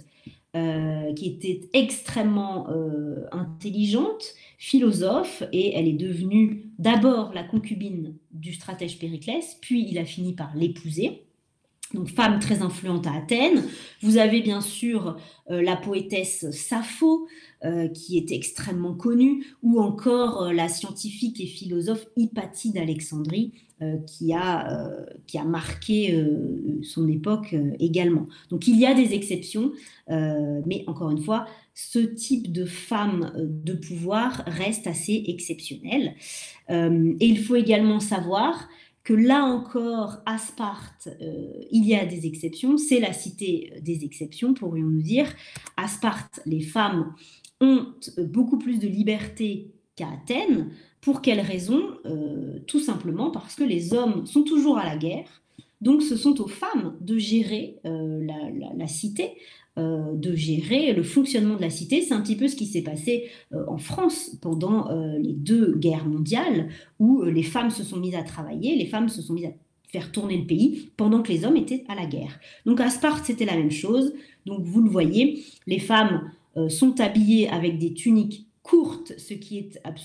qui était extrêmement intelligente, philosophe, et elle est devenue d'abord la concubine du stratège Périclès, puis il a fini par l'épouser. Donc, femme très influente à Athènes. Vous avez bien sûr la poétesse Sappho, qui est extrêmement connue, ou encore la scientifique et philosophe Hypatie d'Alexandrie, qui a marqué son époque également. Donc, il y a des exceptions, mais encore une fois, ce type de femme de pouvoir reste assez exceptionnel. Et il faut également savoir que là encore, à Sparte, il y a des exceptions, c'est la cité des exceptions, pourrions-nous dire. À Sparte, les femmes ont beaucoup plus de liberté qu'à Athènes. Pour quelle raison? Tout simplement parce que les hommes sont toujours à la guerre, donc ce sont aux femmes de gérer la cité, de gérer le fonctionnement de la cité. C'est un petit peu ce qui s'est passé en France pendant les deux guerres mondiales, où les femmes se sont mises à travailler, les femmes se sont mises à faire tourner le pays pendant que les hommes étaient à la guerre. Donc à Sparte, c'était la même chose. Donc vous le voyez, les femmes sont habillées avec des tuniques courtes, ce qui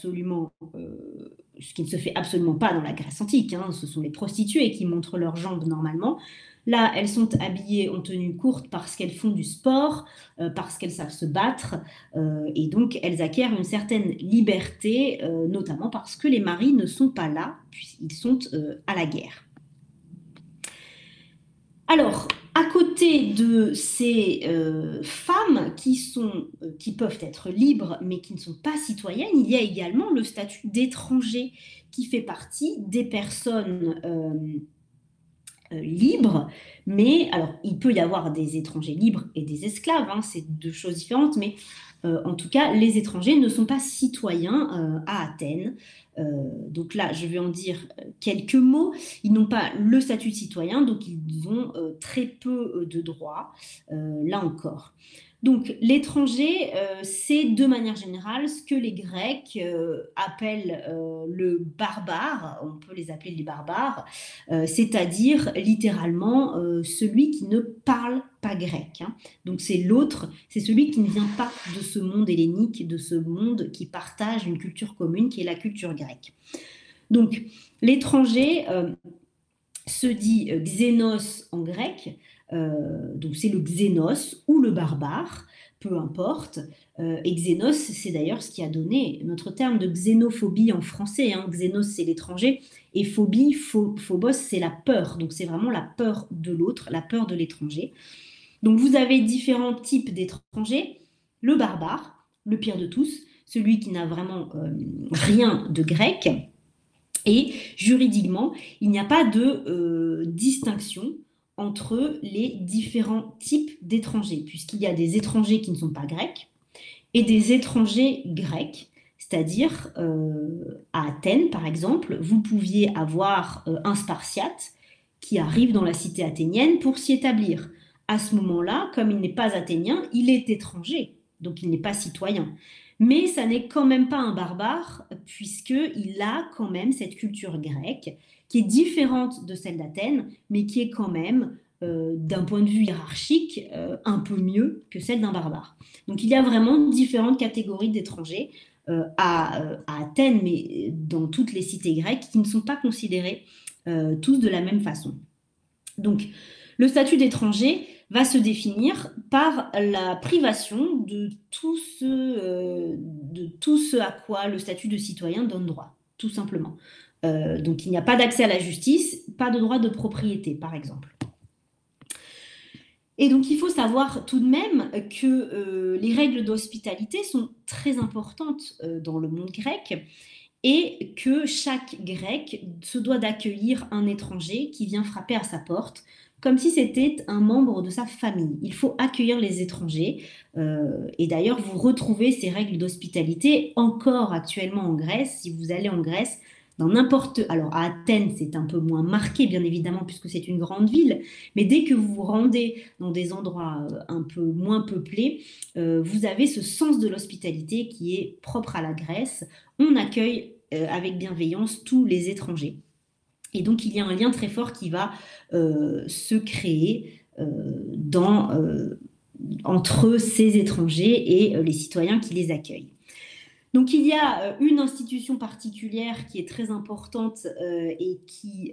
ne se fait absolument pas dans la Grèce antique. Ce sont les prostituées qui montrent leurs jambes normalement. Là, elles sont habillées en tenue courte parce qu'elles font du sport, parce qu'elles savent se battre, et donc elles acquièrent une certaine liberté, notamment parce que les maris ne sont pas là, puisqu'ils sont à la guerre. Alors, à côté de ces femmes qui peuvent être libres, mais qui ne sont pas citoyennes, il y a également le statut d'étranger qui fait partie des personnes libres, mais alors il peut y avoir des étrangers libres et des esclaves, c'est deux choses différentes, mais En tout cas, les étrangers ne sont pas citoyens à Athènes. Donc là, je vais en dire quelques mots. Ils n'ont pas le statut de citoyen, donc ils ont très peu de droits, là encore. Donc l'étranger, c'est de manière générale ce que les Grecs appellent le barbare, on peut les appeler les barbares, c'est-à-dire littéralement celui qui ne parle pas grec, hein. Donc c'est l'autre, c'est celui qui ne vient pas de ce monde hellénique, de ce monde qui partage une culture commune qui est la culture grecque. Donc l'étranger se dit xénos en grec, donc c'est le xénos ou le barbare, peu importe. Et xénos, c'est d'ailleurs ce qui a donné notre terme de xénophobie en français, hein. Xénos, c'est l'étranger, et phobie, phobos, c'est la peur. Donc c'est vraiment la peur de l'autre, la peur de l'étranger. Donc vous avez différents types d'étrangers. Le barbare, le pire de tous, celui qui n'a vraiment rien de grec. Et juridiquement, il n'y a pas de distinction entre les différents types d'étrangers, puisqu'il y a des étrangers qui ne sont pas grecs et des étrangers grecs. C'est-à-dire, à Athènes, par exemple, vous pouviez avoir un Spartiate qui arrive dans la cité athénienne pour s'y établir. À ce moment-là, comme il n'est pas athénien, il est étranger, donc il n'est pas citoyen. Mais ça n'est quand même pas un barbare, puisqu'il a quand même cette culture grecque, qui est différente de celle d'Athènes, mais qui est quand même, d'un point de vue hiérarchique, un peu mieux que celle d'un barbare. Donc il y a vraiment différentes catégories d'étrangers à Athènes, mais dans toutes les cités grecques, qui ne sont pas considérés tous de la même façon. Donc, le statut d'étranger va se définir par la privation de tout ce à quoi le statut de citoyen donne droit, tout simplement. Donc, il n'y a pas d'accès à la justice, pas de droit de propriété, par exemple. Et donc, il faut savoir tout de même que les règles d'hospitalité sont très importantes dans le monde grec et que chaque Grec se doit d'accueillir un étranger qui vient frapper à sa porte, comme si c'était un membre de sa famille. Il faut accueillir les étrangers. Et d'ailleurs, vous retrouvez ces règles d'hospitalité encore actuellement en Grèce. Si vous allez en Grèce, dans n'importe... Alors à Athènes, c'est un peu moins marqué, bien évidemment, puisque c'est une grande ville. Mais dès que vous vous rendez dans des endroits un peu moins peuplés, vous avez ce sens de l'hospitalité qui est propre à la Grèce. On accueille avec bienveillance tous les étrangers. Et donc, il y a un lien très fort qui va se créer entre ces étrangers et les citoyens qui les accueillent. Donc, il y a une institution particulière qui est très importante et qui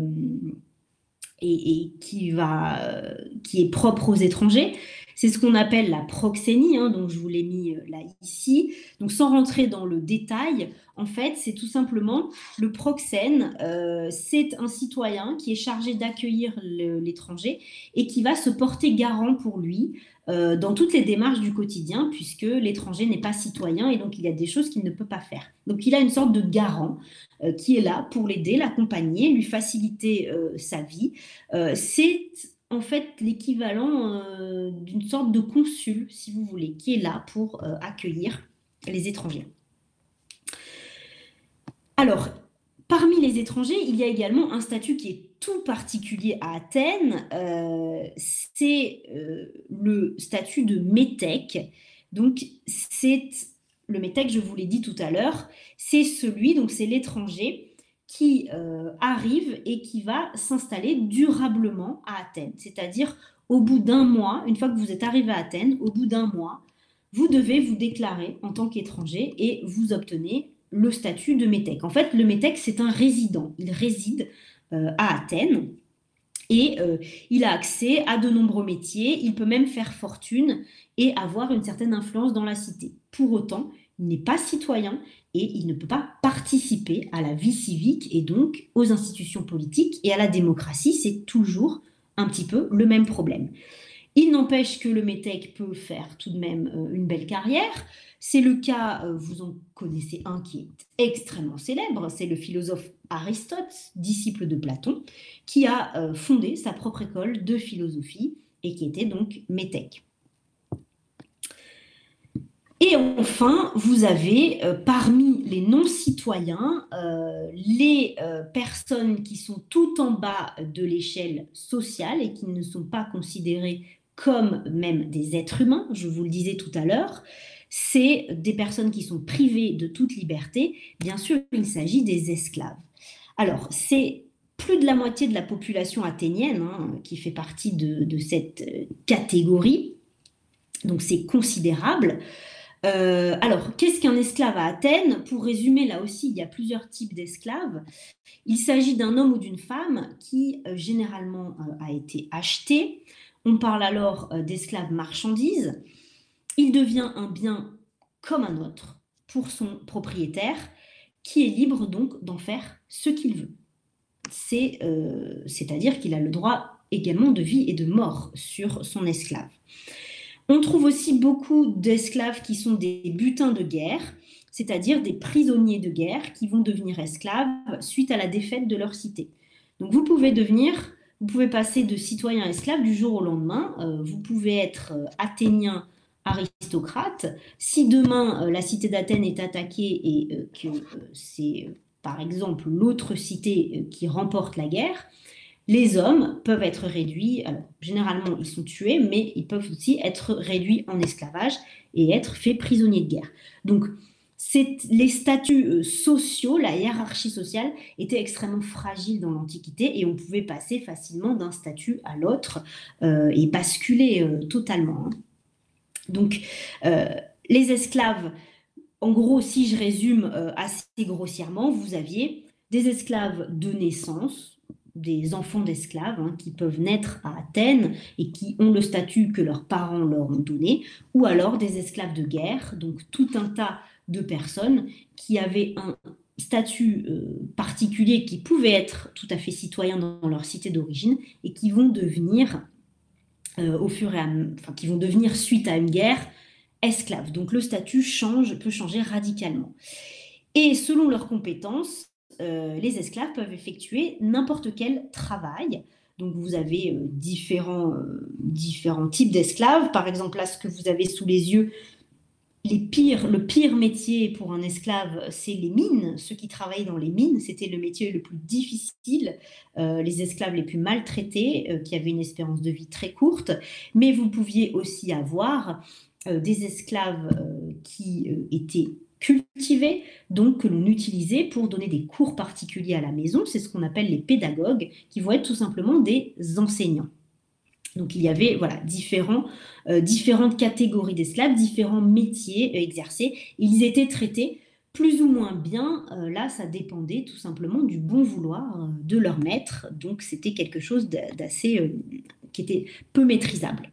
est propre aux étrangers. C'est ce qu'on appelle la proxénie, hein, donc je vous l'ai mis là ici. Donc sans rentrer dans le détail, en fait, c'est tout simplement le proxène, c'est un citoyen qui est chargé d'accueillir l'étranger et qui va se porter garant pour lui dans toutes les démarches du quotidien, puisque l'étranger n'est pas citoyen et donc il y a des choses qu'il ne peut pas faire. Donc il a une sorte de garant qui est là pour l'aider, l'accompagner, lui faciliter sa vie. C'est en fait l'équivalent d'une sorte de consul, si vous voulez, qui est là pour accueillir les étrangers. Alors, parmi les étrangers, il y a également un statut qui est tout particulier à Athènes, c'est le statut de métèque. Donc, c'est le métèque, je vous l'ai dit tout à l'heure, c'est celui, donc c'est l'étranger qui arrive et qui va s'installer durablement à Athènes. C'est-à-dire, au bout d'un mois, une fois que vous êtes arrivé à Athènes, au bout d'un mois, vous devez vous déclarer en tant qu'étranger et vous obtenez le statut de métèque. En fait, le métèque, c'est un résident. Il réside à Athènes et il a accès à de nombreux métiers. Il peut même faire fortune et avoir une certaine influence dans la cité. Pour autant, il n'est pas citoyen et il ne peut pas participer à la vie civique et donc aux institutions politiques et à la démocratie. C'est toujours un petit peu le même problème. Il n'empêche que le métèque peut faire tout de même une belle carrière. C'est le cas, vous en connaissez un qui est extrêmement célèbre, c'est le philosophe Aristote, disciple de Platon, qui a fondé sa propre école de philosophie et qui était donc métèque. Et enfin, vous avez parmi les non-citoyens les personnes qui sont tout en bas de l'échelle sociale et qui ne sont pas considérées comme même des êtres humains, je vous le disais tout à l'heure. C'est des personnes qui sont privées de toute liberté. Bien sûr, il s'agit des esclaves. Alors, c'est plus de la moitié de la population athénienne qui fait partie de cette catégorie. Donc, c'est considérable. Alors, qu'est-ce qu'un esclave à Athènes? Pour résumer, là aussi, il y a plusieurs types d'esclaves. Il s'agit d'un homme ou d'une femme qui, généralement, a été acheté. On parle alors d'esclave marchandise. Il devient un bien comme un autre pour son propriétaire, qui est libre donc d'en faire ce qu'il veut. C'est-à-dire qu'il a le droit également de vie et de mort sur son esclave. On trouve aussi beaucoup d'esclaves qui sont des butins de guerre, c'est-à-dire des prisonniers de guerre qui vont devenir esclaves suite à la défaite de leur cité. Donc vous pouvez passer de citoyen à esclave du jour au lendemain. Vous pouvez être athénien aristocrate. Si demain la cité d'Athènes est attaquée et que c'est par exemple l'autre cité qui remporte la guerre, les hommes peuvent être réduits, alors généralement ils sont tués, mais ils peuvent aussi être réduits en esclavage et être faits prisonniers de guerre. Donc les statuts sociaux, la hiérarchie sociale était extrêmement fragile dans l'Antiquité et on pouvait passer facilement d'un statut à l'autre et basculer totalement. Donc les esclaves, en gros, si je résume assez grossièrement, vous aviez des esclaves de naissance, des enfants d'esclaves qui peuvent naître à Athènes et qui ont le statut que leurs parents leur ont donné, ou alors des esclaves de guerre, donc tout un tas de personnes qui avaient un statut particulier, qui pouvaient être tout à fait citoyens dans leur cité d'origine et qui vont devenir qui vont devenir suite à une guerre esclaves. Donc le statut peut changer radicalement. Et selon leurs compétences, les esclaves peuvent effectuer n'importe quel travail. Donc vous avez différents types d'esclaves. Par exemple, là, ce que vous avez sous les yeux, le pire métier pour un esclave, c'est les mines. Ceux qui travaillaient dans les mines, c'était le métier le plus difficile, les esclaves les plus maltraités, qui avaient une espérance de vie très courte. Mais vous pouviez aussi avoir des esclaves qui étaient cultivés, donc que l'on utilisait pour donner des cours particuliers à la maison. C'est ce qu'on appelle les pédagogues, qui vont être tout simplement des enseignants. Donc il y avait voilà, différentes catégories d'esclaves, différents métiers exercés. Ils étaient traités plus ou moins bien. Là, ça dépendait tout simplement du bon vouloir de leur maître. Donc c'était quelque chose d'assez qui était peu maîtrisable.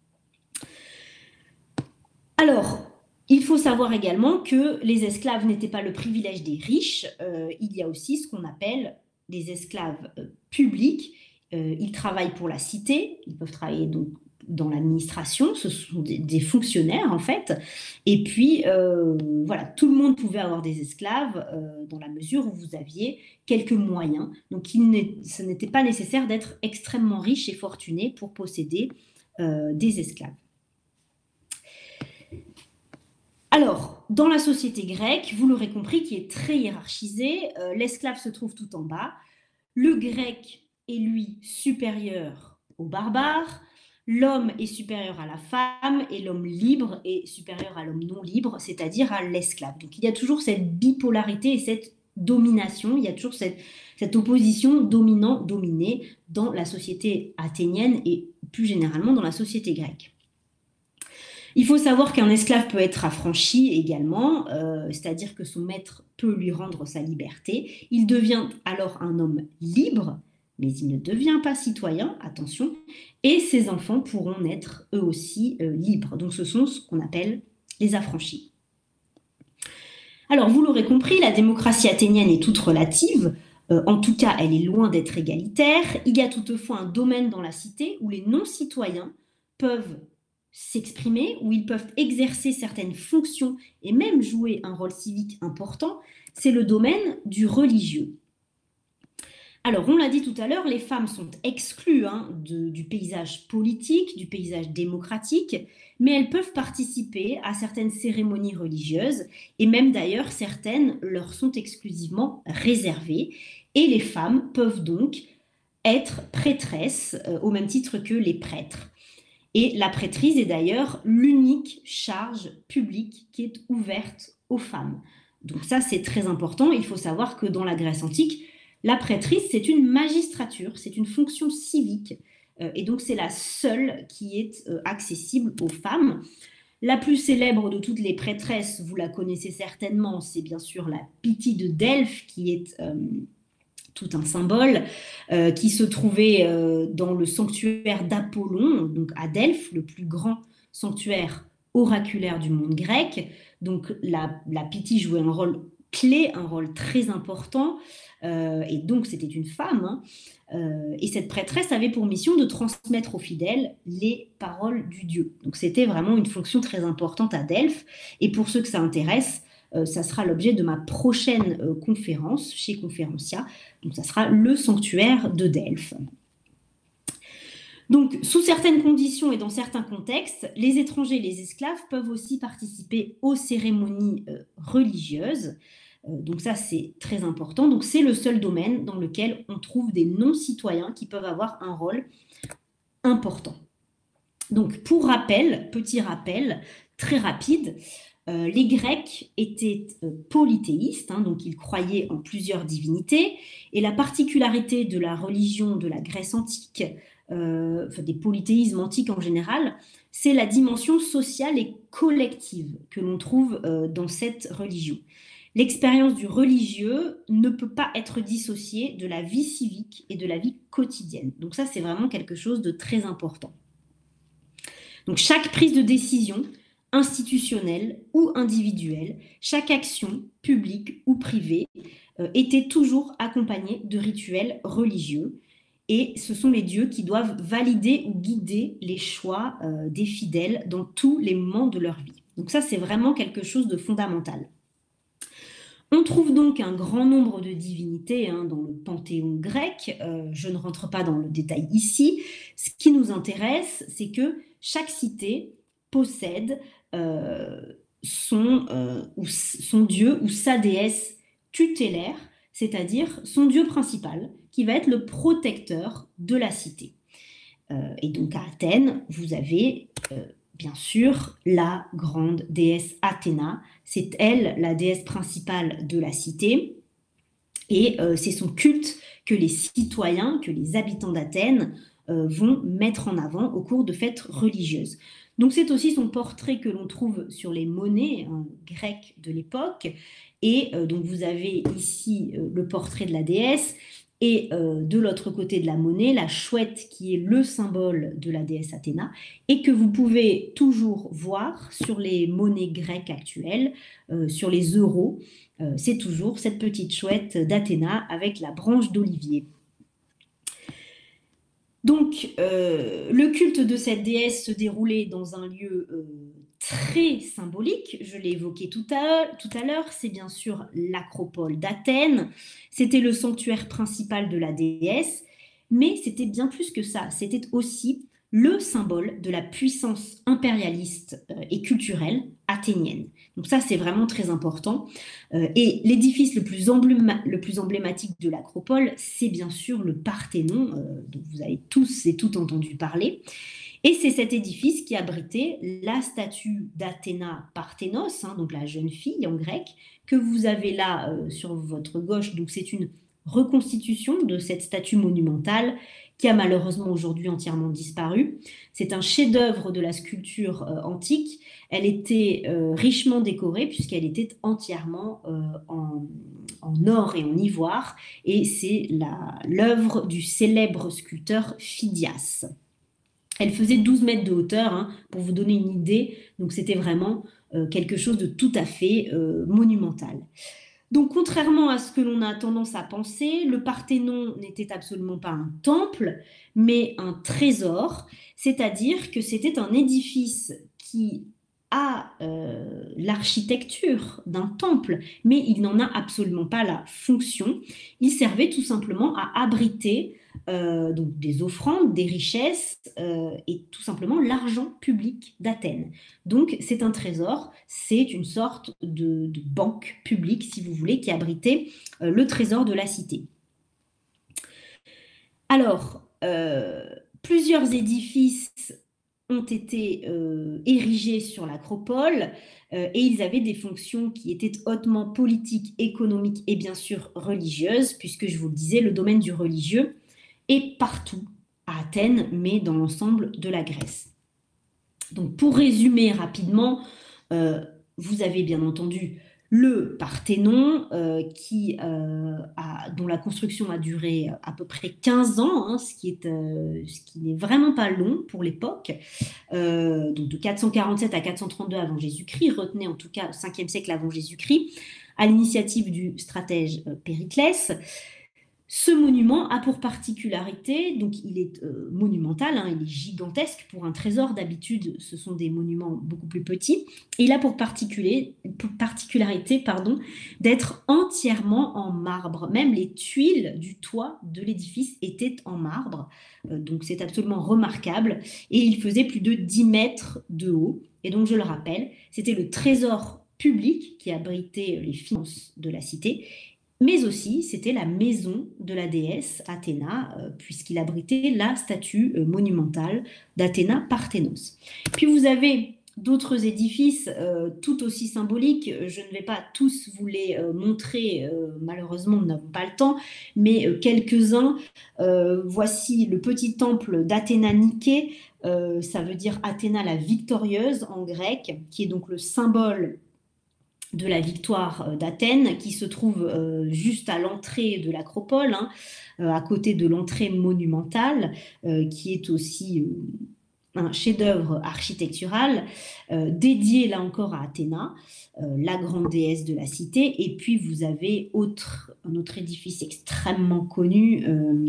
Alors, il faut savoir également que les esclaves n'étaient pas le privilège des riches. Il y a aussi ce qu'on appelle des esclaves publics. Ils travaillent pour la cité, ils peuvent travailler donc dans l'administration, ce sont des fonctionnaires en fait. Et puis, voilà, tout le monde pouvait avoir des esclaves dans la mesure où vous aviez quelques moyens. Donc, ce n'était pas nécessaire d'être extrêmement riche et fortuné pour posséder des esclaves. Alors, dans la société grecque, vous l'aurez compris, qui est très hiérarchisée, l'esclave se trouve tout en bas. Le grec est, lui, supérieur au barbare. L'homme est supérieur à la femme et l'homme libre est supérieur à l'homme non libre, c'est-à-dire à l'esclave. Donc, il y a toujours cette bipolarité et cette domination. Il y a toujours cette opposition dominant-dominé dans la société athénienne et plus généralement dans la société grecque. Il faut savoir qu'un esclave peut être affranchi également, c'est-à-dire que son maître peut lui rendre sa liberté. Il devient alors un homme libre, mais il ne devient pas citoyen, attention, et ses enfants pourront naître eux aussi libres. Donc ce sont ce qu'on appelle les affranchis. Alors vous l'aurez compris, la démocratie athénienne est toute relative. En tout cas, elle est loin d'être égalitaire. Il y a toutefois un domaine dans la cité où les non-citoyens peuvent s'exprimer, où ils peuvent exercer certaines fonctions et même jouer un rôle civique important, c'est le domaine du religieux. Alors, on l'a dit tout à l'heure, les femmes sont exclues du paysage politique, du paysage démocratique, mais elles peuvent participer à certaines cérémonies religieuses, et même d'ailleurs, certaines leur sont exclusivement réservées, et les femmes peuvent donc être prêtresses au même titre que les prêtres. Et la prêtrise est d'ailleurs l'unique charge publique qui est ouverte aux femmes. Donc ça, c'est très important. Il faut savoir que dans la Grèce antique, la prêtrise, c'est une magistrature, c'est une fonction civique. Et donc, c'est la seule qui est accessible aux femmes. La plus célèbre de toutes les prêtresses, vous la connaissez certainement, c'est bien sûr la Pythie de Delphes, qui est tout un symbole qui se trouvait dans le sanctuaire d'Apollon, donc à Delphes, le plus grand sanctuaire oraculaire du monde grec. Donc la Pythie jouait un rôle clé, un rôle très important, et donc c'était une femme. Et cette prêtresse avait pour mission de transmettre aux fidèles les paroles du Dieu. Donc c'était vraiment une fonction très importante à Delphes. Et pour ceux que ça intéresse, ça sera l'objet de ma prochaine conférence chez Conférencia. Donc ça sera le sanctuaire de Delphes. Donc, sous certaines conditions et dans certains contextes, les étrangers et les esclaves peuvent aussi participer aux cérémonies religieuses. Donc ça, c'est très important. Donc c'est le seul domaine dans lequel on trouve des non-citoyens qui peuvent avoir un rôle important. Donc pour rappel, petit rappel très rapide, les Grecs étaient polythéistes, donc ils croyaient en plusieurs divinités, et la particularité de la religion de la Grèce antique, des polythéismes antiques en général, c'est la dimension sociale et collective que l'on trouve dans cette religion. L'expérience du religieux ne peut pas être dissociée de la vie civique et de la vie quotidienne. Donc ça, c'est vraiment quelque chose de très important. Donc chaque prise de décision, institutionnelle ou individuelle, chaque action, publique ou privée, était toujours accompagnée de rituels religieux. Et ce sont les dieux qui doivent valider ou guider les choix des fidèles dans tous les moments de leur vie. Donc ça, c'est vraiment quelque chose de fondamental. On trouve donc un grand nombre de divinités dans le panthéon grec. Je ne rentre pas dans le détail ici. Ce qui nous intéresse, c'est que chaque cité possède son dieu ou sa déesse tutélaire, c'est-à-dire son dieu principal, qui va être le protecteur de la cité. Et donc à Athènes, vous avez bien sûr la grande déesse Athéna. C'est elle la déesse principale de la cité. Et c'est son culte que les citoyens, que les habitants d'Athènes vont mettre en avant au cours de fêtes religieuses. Donc c'est aussi son portrait que l'on trouve sur les monnaies grecques de l'époque. Et donc vous avez ici le portrait de la déesse. Et de l'autre côté de la monnaie, la chouette qui est le symbole de la déesse Athéna et que vous pouvez toujours voir sur les monnaies grecques actuelles, sur les euros. C'est toujours cette petite chouette d'Athéna avec la branche d'olivier. Donc, le culte de cette déesse se déroulait dans un lieu très symbolique, je l'ai évoqué tout à l'heure, c'est bien sûr l'acropole d'Athènes, c'était le sanctuaire principal de la déesse, mais c'était bien plus que ça, c'était aussi le symbole de la puissance impérialiste et culturelle athénienne. Donc ça, c'est vraiment très important. Et l'édifice le plus emblématique de l'acropole, c'est bien sûr le Parthénon, dont vous avez tous et toutes entendu parler. Et c'est cet édifice qui abritait la statue d'Athéna Parthénos, donc la jeune fille en grec, que vous avez là sur votre gauche. Donc c'est une reconstitution de cette statue monumentale qui a malheureusement aujourd'hui entièrement disparu. C'est un chef-d'œuvre de la sculpture antique. Elle était richement décorée puisqu'elle était entièrement en or et en ivoire. Et c'est l'œuvre du célèbre sculpteur Phidias. Elle faisait 12 mètres de hauteur, pour vous donner une idée. Donc c'était vraiment quelque chose de tout à fait monumental. Donc, contrairement à ce que l'on a tendance à penser, le Parthénon n'était absolument pas un temple, mais un trésor, c'est-à-dire que c'était un édifice qui à l'architecture d'un temple, mais il n'en a absolument pas la fonction. Il servait tout simplement à abriter donc des offrandes, des richesses et tout simplement l'argent public d'Athènes. Donc c'est un trésor, c'est une sorte de banque publique, si vous voulez, qui abritait le trésor de la cité. Alors, plusieurs édifices ont été érigés sur l'acropole et ils avaient des fonctions qui étaient hautement politiques, économiques et bien sûr religieuses, puisque je vous le disais, le domaine du religieux est partout à Athènes, mais dans l'ensemble de la Grèce. Donc pour résumer rapidement, vous avez bien entendu le Parthénon, dont la construction a duré à peu près 15 ans, hein, ce qui n'est vraiment pas long pour l'époque, donc de 447 à 432 avant Jésus-Christ, retenez en tout cas au 5e siècle avant Jésus-Christ, à l'initiative du stratège Périclès. Ce monument a pour particularité, donc il est monumental, hein, il est gigantesque pour un trésor. D'habitude, ce sont des monuments beaucoup plus petits. Et il a pour particularité d'être entièrement en marbre. Même les tuiles du toit de l'édifice étaient en marbre. Donc c'est absolument remarquable. Et il faisait plus de 10 mètres de haut. Et donc je le rappelle, c'était le trésor public qui abritait les finances de la cité. Mais aussi, c'était la maison de la déesse Athéna, puisqu'il abritait la statue monumentale d'Athéna Parthénos. Puis vous avez d'autres édifices tout aussi symboliques. Je ne vais pas tous vous les montrer, malheureusement, nous n'avons pas le temps, mais quelques-uns. Voici le petit temple d'Athéna Niké, ça veut dire Athéna la victorieuse en grec, qui est donc le symbole de la victoire d'Athènes, qui se trouve juste à l'entrée de l'acropole, hein, à côté de l'entrée monumentale, qui est aussi un chef-d'œuvre architectural, dédié là encore à Athéna, la grande déesse de la cité. Et puis vous avez un autre édifice extrêmement connu,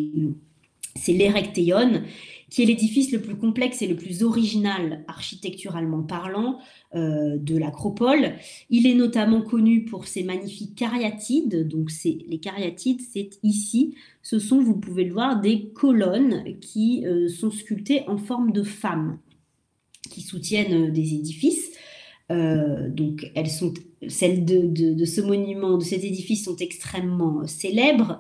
c'est l'Erechtheion, qui est l'édifice le plus complexe et le plus original architecturalement parlant de l'acropole. Il est notamment connu pour ses magnifiques cariatides. Donc les cariatides, c'est ici, ce sont, vous pouvez le voir, des colonnes qui sont sculptées en forme de femmes qui soutiennent des édifices. Donc celles de ce monument, de cet édifice, sont extrêmement célèbres.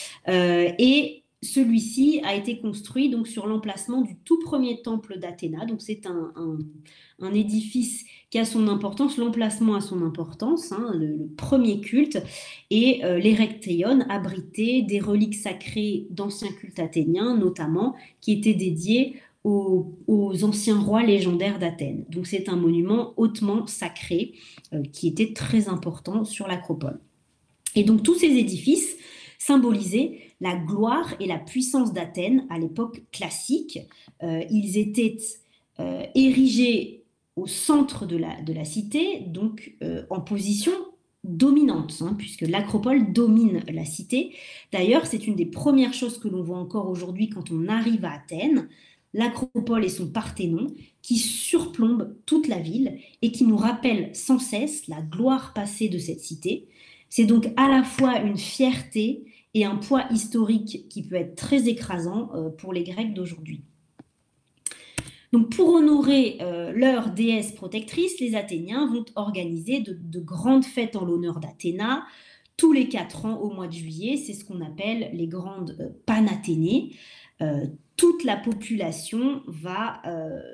Et celui-ci a été construit donc sur l'emplacement du tout premier temple d'Athéna. Donc c'est un édifice qui a son importance, l'emplacement a son importance, hein, le premier culte. Et l'Erechtheion abritait des reliques sacrées d'anciens cultes athéniens, notamment, qui étaient dédiés aux anciens rois légendaires d'Athènes. Donc c'est un monument hautement sacré qui était très important sur l'acropole. Et donc tous ces édifices symbolisaient la gloire et la puissance d'Athènes à l'époque classique. Ils étaient érigés au centre de la cité, donc en position dominante, hein, puisque l'acropole domine la cité. D'ailleurs, c'est une des premières choses que l'on voit encore aujourd'hui quand on arrive à Athènes, l'acropole et son Parthénon, qui surplombe toute la ville et qui nous rappelle sans cesse la gloire passée de cette cité. C'est donc à la fois une fierté et un poids historique qui peut être très écrasant pour les Grecs d'aujourd'hui. Donc pour honorer leur déesse protectrice, les Athéniens vont organiser de grandes fêtes en l'honneur d'Athéna tous les 4 ans au mois de juillet. C'est ce qu'on appelle les grandes Panathénées. Toute la population va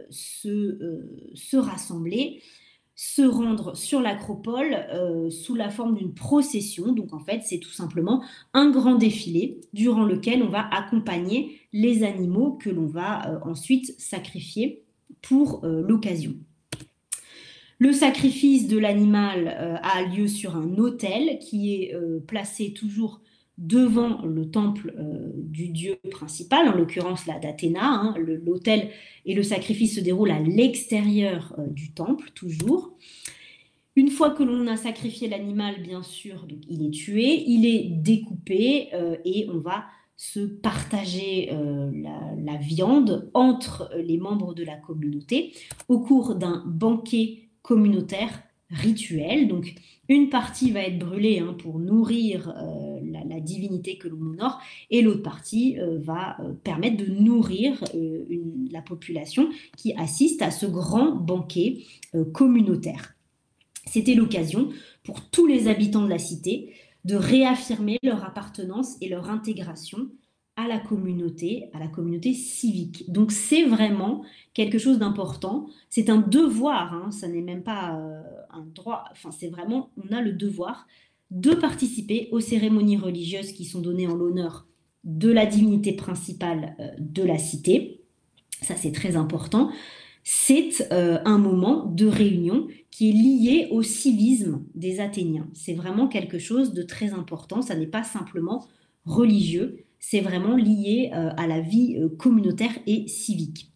se rassembler, se rendre sur l'acropole sous la forme d'une procession. Donc en fait, c'est tout simplement un grand défilé durant lequel on va accompagner les animaux que l'on va ensuite sacrifier pour l'occasion. Le sacrifice de l'animal a lieu sur un autel qui est placé toujours devant le temple du dieu principal, en l'occurrence là d'Athéna. Hein. L'autel et le sacrifice se déroulent à l'extérieur du temple, toujours. Une fois que l'on a sacrifié l'animal, bien sûr, donc il est tué, il est découpé et on va se partager la viande entre les membres de la communauté au cours d'un banquet communautaire rituel. Donc, une partie va être brûlée pour nourrir la divinité que l'on honore, et l'autre partie va permettre de nourrir la population qui assiste à ce grand banquet communautaire. C'était l'occasion pour tous les habitants de la cité de réaffirmer leur appartenance et leur intégration à la communauté civique. Donc c'est vraiment quelque chose d'important. C'est un devoir, ça n'est même pas un droit. Enfin, c'est vraiment, on a le devoir de participer aux cérémonies religieuses qui sont données en l'honneur de la divinité principale de la cité. Ça, c'est très important. C'est un moment de réunion qui est lié au civisme des Athéniens. C'est vraiment quelque chose de très important. Ça n'est pas simplement religieux, c'est vraiment lié à la vie communautaire et civique.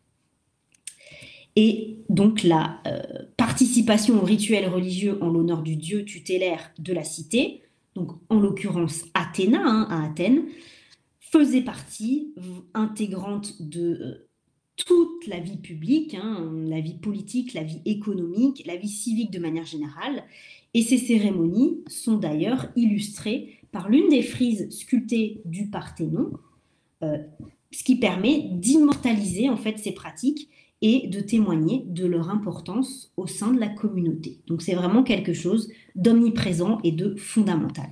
Et donc la participation aux rituels religieux en l'honneur du dieu tutélaire de la cité, donc en l'occurrence Athéna, à Athènes, faisait partie intégrante de toute la vie publique, la vie politique, la vie économique, la vie civique de manière générale. Et ces cérémonies sont d'ailleurs illustrées par l'une des frises sculptées du Parthénon, ce qui permet d'immortaliser en fait ces pratiques et de témoigner de leur importance au sein de la communauté. Donc c'est vraiment quelque chose d'omniprésent et de fondamental.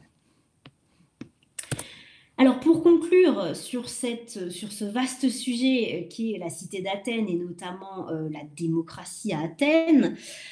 Alors pour conclure sur ce vaste sujet qui est la cité d'Athènes et notamment la démocratie à Athènes,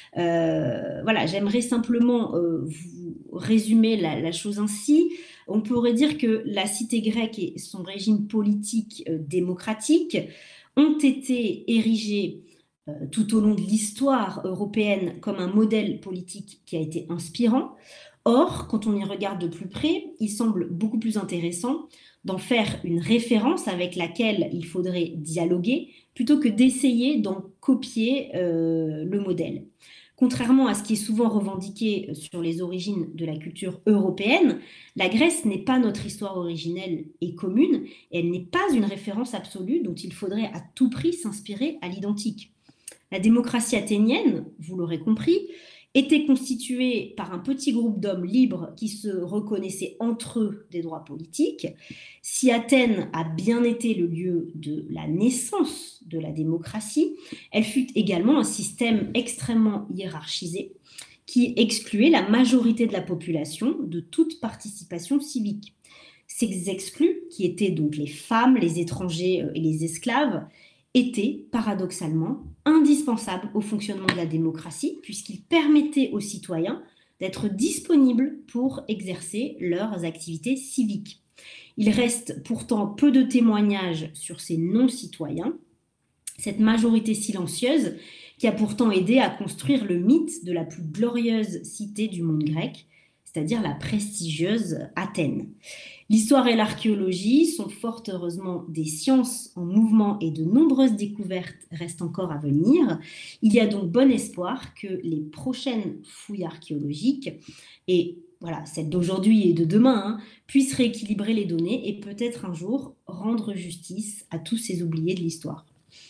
voilà, j'aimerais simplement vous résumer la chose ainsi. On pourrait dire que la cité grecque et son régime politique démocratique ont été érigés tout au long de l'histoire européenne comme un modèle politique qui a été inspirant. Or, quand on y regarde de plus près, il semble beaucoup plus intéressant d'en faire une référence avec laquelle il faudrait dialoguer plutôt que d'essayer d'en copier le modèle. Contrairement à ce qui est souvent revendiqué sur les origines de la culture européenne, la Grèce n'est pas notre histoire originelle et commune, et elle n'est pas une référence absolue dont il faudrait à tout prix s'inspirer à l'identique. La démocratie athénienne, vous l'aurez compris, était constituée par un petit groupe d'hommes libres qui se reconnaissaient entre eux des droits politiques. Si Athènes a bien été le lieu de la naissance de la démocratie, elle fut également un système extrêmement hiérarchisé qui excluait la majorité de la population de toute participation civique. Ces exclus, qui étaient donc les femmes, les étrangers et les esclaves, était paradoxalement indispensable au fonctionnement de la démocratie puisqu'il permettait aux citoyens d'être disponibles pour exercer leurs activités civiques. Il reste pourtant peu de témoignages sur ces non-citoyens, cette majorité silencieuse qui a pourtant aidé à construire le mythe de la plus glorieuse cité du monde grec, c'est-à-dire la prestigieuse Athènes. L'histoire et l'archéologie sont fort heureusement des sciences en mouvement et de nombreuses découvertes restent encore à venir. Il y a donc bon espoir que les prochaines fouilles archéologiques, et voilà, celles d'aujourd'hui et de demain, puissent rééquilibrer les données et peut-être un jour rendre justice à tous ces oubliés de l'histoire.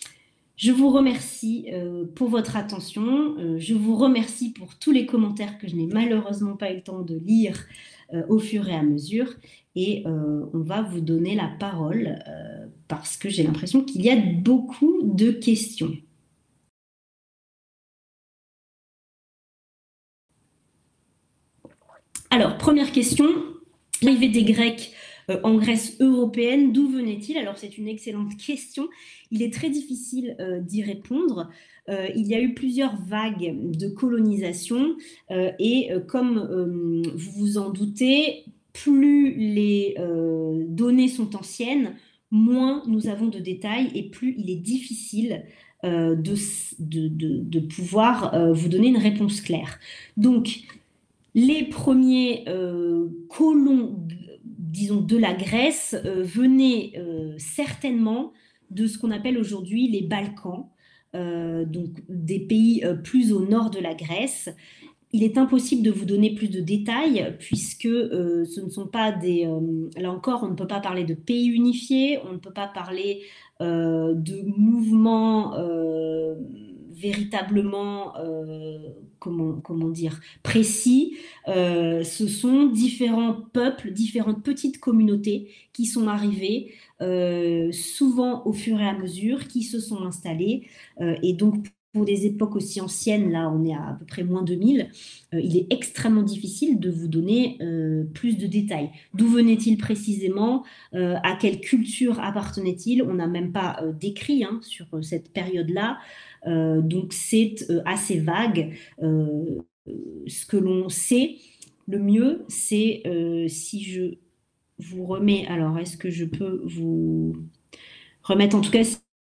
Je vous remercie pour votre attention. Je vous remercie pour tous les commentaires que je n'ai malheureusement pas eu le temps de lire au fur et à mesure. Et on va vous donner la parole parce que j'ai l'impression qu'il y a beaucoup de questions. Alors, première question, l'arrivée des Grecs en Grèce européenne, d'où venait-il? Alors, c'est une excellente question. Il est très difficile d'y répondre. Il y a eu plusieurs vagues de colonisation et comme vous vous en doutez, plus les données sont anciennes, moins nous avons de détails et plus il est difficile de pouvoir vous donner une réponse claire. Donc, les premiers colons, disons, de la Grèce venaient certainement de ce qu'on appelle aujourd'hui les Balkans, donc des pays plus au nord de la Grèce. Il est impossible de vous donner plus de détails puisque ce ne sont pas des... là encore, on ne peut pas parler de pays unifiés, on ne peut pas parler de mouvements véritablement, comment dire, précis. Ce sont différents peuples, différentes petites communautés qui sont arrivées, souvent au fur et à mesure, qui se sont installées. Et donc, pour des époques aussi anciennes, là on est à peu près moins 2000, il est extrêmement difficile de vous donner plus de détails. D'où venait-il précisément? À quelle culture appartenait-il? On n'a même pas d'écrit sur cette période-là, donc c'est assez vague. Ce que l'on sait, le mieux, c'est si je vous remets, alors est-ce que je peux vous remettre en tout cas,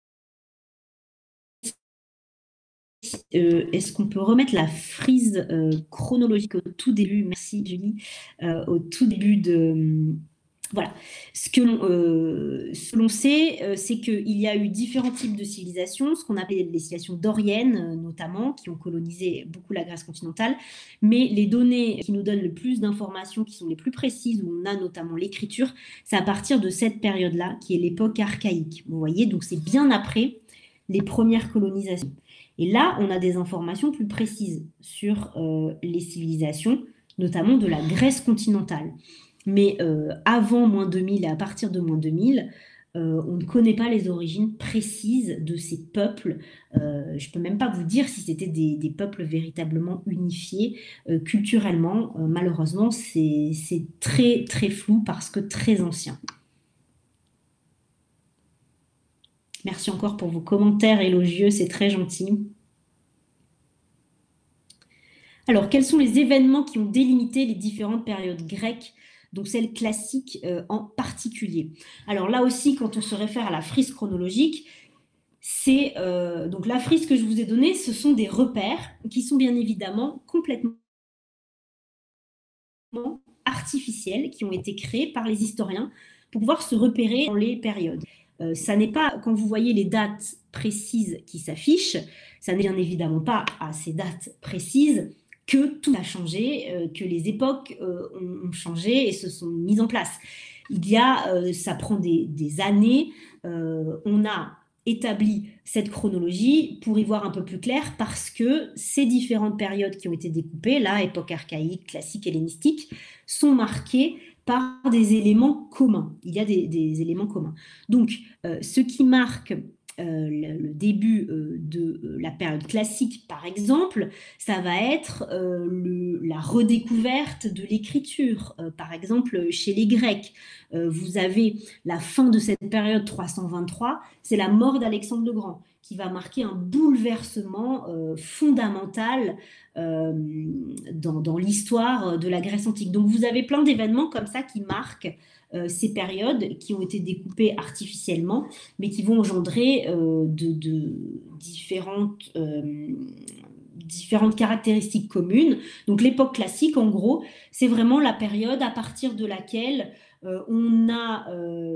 est-ce qu'on peut remettre la frise chronologique au tout début? Merci Julie. Au tout début de... Voilà. Ce que l'on sait, c'est qu'il y a eu différents types de civilisations, ce qu'on appelle les civilisations doriennes notamment, qui ont colonisé beaucoup la Grèce continentale. Mais les données qui nous donnent le plus d'informations, qui sont les plus précises, où on a notamment l'écriture, c'est à partir de cette période-là, qui est l'époque archaïque. Vous voyez, donc c'est bien après les premières colonisations. Et là, on a des informations plus précises sur les civilisations, notamment de la Grèce continentale. Mais avant moins 2000 et à partir de moins 2000, on ne connaît pas les origines précises de ces peuples. Je ne peux même pas vous dire si c'était des peuples véritablement unifiés culturellement. Malheureusement, c'est très très flou parce que très ancien. Merci encore pour vos commentaires élogieux, c'est très gentil. Alors, quels sont les événements qui ont délimité les différentes périodes grecques, donc celle classique en particulier? Alors là aussi, quand on se réfère à la frise chronologique, c'est donc la frise que je vous ai donnée, ce sont des repères qui sont bien évidemment complètement artificiels, qui ont été créés par les historiens pour pouvoir se repérer dans les périodes. Ça n'est pas, quand vous voyez les dates précises qui s'affichent, ça n'est bien évidemment pas à ces dates précises que tout a changé, que les époques ont changé et se sont mises en place. Ça prend des années. On a établi cette chronologie pour y voir un peu plus clair parce que ces différentes périodes qui ont été découpées, là, époque archaïque, classique, hellénistique, sont marquées par des éléments communs. Il y a des éléments communs. Donc, ce qui marque le début de la période classique, par exemple, ça va être la redécouverte de l'écriture. Par exemple, chez les Grecs, vous avez la fin de cette période 323, c'est la mort d'Alexandre le Grand, qui va marquer un bouleversement fondamental dans l'histoire de la Grèce antique. Donc vous avez plein d'événements comme ça qui marquent ces périodes qui ont été découpées artificiellement, mais qui vont engendrer de différentes caractéristiques communes. Donc l'époque classique, en gros, c'est vraiment la période à partir de laquelle on a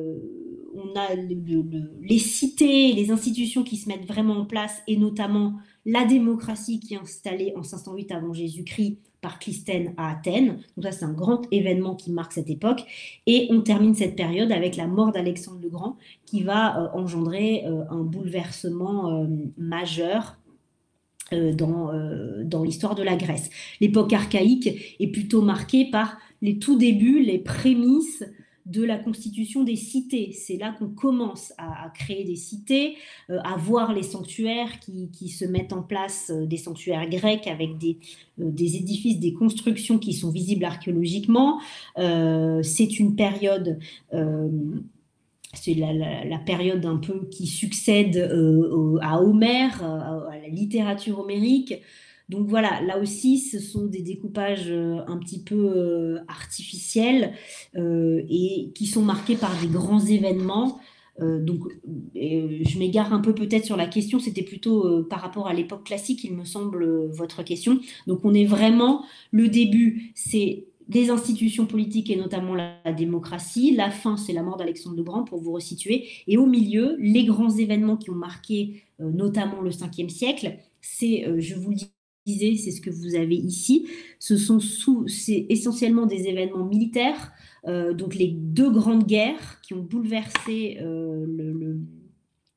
les cités, les institutions qui se mettent vraiment en place, et notamment la démocratie qui est installée en 508 avant Jésus-Christ par Clisthène à Athènes. Donc ça, c'est un grand événement qui marque cette époque. Et on termine cette période avec la mort d'Alexandre le Grand, qui va engendrer un bouleversement majeur dans l'histoire de la Grèce. L'époque archaïque est plutôt marquée par les tout débuts, les prémices de la constitution des cités. C'est là qu'on commence à créer des cités, à voir les sanctuaires qui se mettent en place, des sanctuaires grecs avec des édifices, des constructions qui sont visibles archéologiquement. C'est une période... c'est la période un peu qui succède à Homère, à la littérature homérique. Donc voilà, là aussi, ce sont des découpages un petit peu artificiels et qui sont marqués par des grands événements. Donc, je m'égare un peu peut-être sur la question, c'était plutôt par rapport à l'époque classique, il me semble, votre question. Donc on est vraiment, le début, c'est des institutions politiques et notamment la démocratie. La fin, c'est la mort d'Alexandre le Grand, pour vous resituer. Et au milieu, les grands événements qui ont marqué notamment le 5e siècle, c'est, je vous le disais, c'est ce que vous avez ici. C'est essentiellement des événements militaires, donc les deux grandes guerres qui ont bouleversé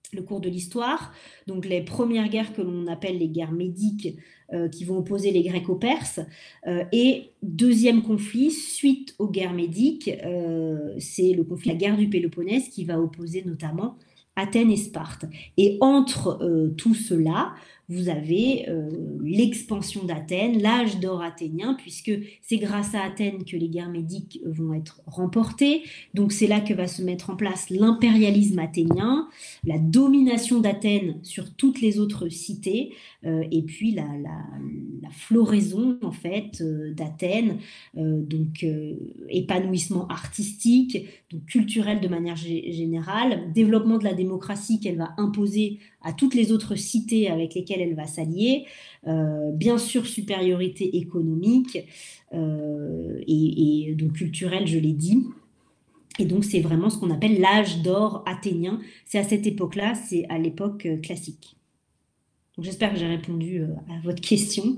le cours de l'histoire. Donc les premières guerres que l'on appelle les guerres médiques qui vont opposer les Grecs aux Perses. Et deuxième conflit, suite aux guerres médiques, c'est le conflit, la guerre du Péloponnèse qui va opposer notamment Athènes et Sparte. Et entre tout cela, vous avez l'expansion d'Athènes, l'âge d'or athénien, puisque c'est grâce à Athènes que les guerres médiques vont être remportées. Donc c'est là que va se mettre en place l'impérialisme athénien, la domination d'Athènes sur toutes les autres cités, et puis la floraison en fait d'Athènes, donc épanouissement artistique, donc culturel de manière générale, développement de la démocratie qu'elle va imposer à toutes les autres cités avec lesquelles elle va s'allier, bien sûr supériorité économique et donc culturelle, je l'ai dit. Et donc c'est vraiment ce qu'on appelle l'âge d'or athénien. C'est à cette époque-là, c'est à l'époque classique. Donc j'espère que j'ai répondu à votre question.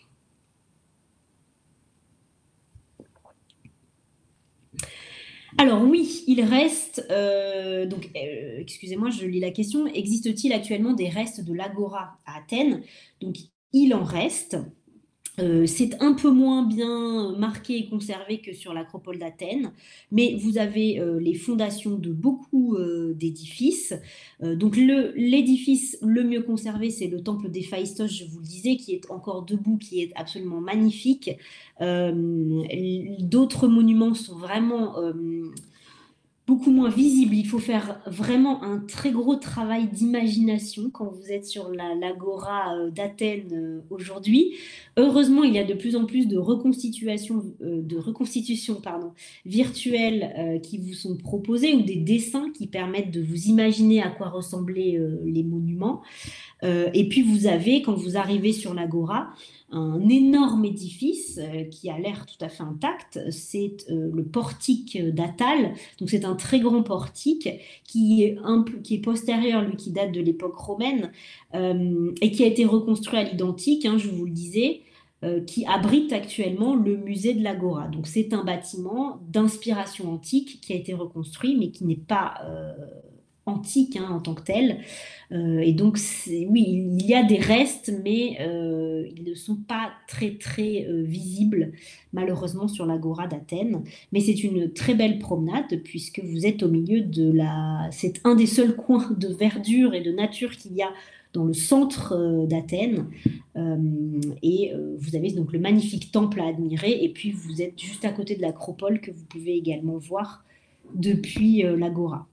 Alors oui, il reste, excusez-moi, je lis la question, existe-t-il actuellement des restes de l'agora à Athènes? Donc il en reste. C'est un peu moins bien marqué et conservé que sur l'acropole d'Athènes, mais vous avez les fondations de beaucoup d'édifices. Donc l'édifice le mieux conservé, c'est le temple d'Héphaïstos, je vous le disais, qui est encore debout, qui est absolument magnifique. D'autres monuments sont vraiment beaucoup moins visible. Il faut faire vraiment un très gros travail d'imagination quand vous êtes sur l'agora d'Athènes aujourd'hui. Heureusement, il y a de plus en plus de reconstitutions virtuelles qui vous sont proposées ou des dessins qui permettent de vous imaginer à quoi ressemblaient les monuments. Et puis vous avez, quand vous arrivez sur l'agora, un énorme édifice qui a l'air tout à fait intact. C'est le portique d'Attale. Donc c'est un très grand portique qui est postérieur, lui, qui date de l'époque romaine et qui a été reconstruit à l'identique, hein, je vous le disais, qui abrite actuellement le musée de l'Agora. Donc c'est un bâtiment d'inspiration antique qui a été reconstruit, mais qui n'est pas antique hein, en tant que tel. Et donc, oui, il y a des restes, mais ils ne sont pas très, très visibles, malheureusement, sur l'agora d'Athènes. Mais c'est une très belle promenade, puisque vous êtes au milieu de la... C'est un des seuls coins de verdure et de nature qu'il y a dans le centre d'Athènes. Vous avez donc le magnifique temple à admirer, et puis vous êtes juste à côté de l'acropole que vous pouvez également voir depuis l'agora.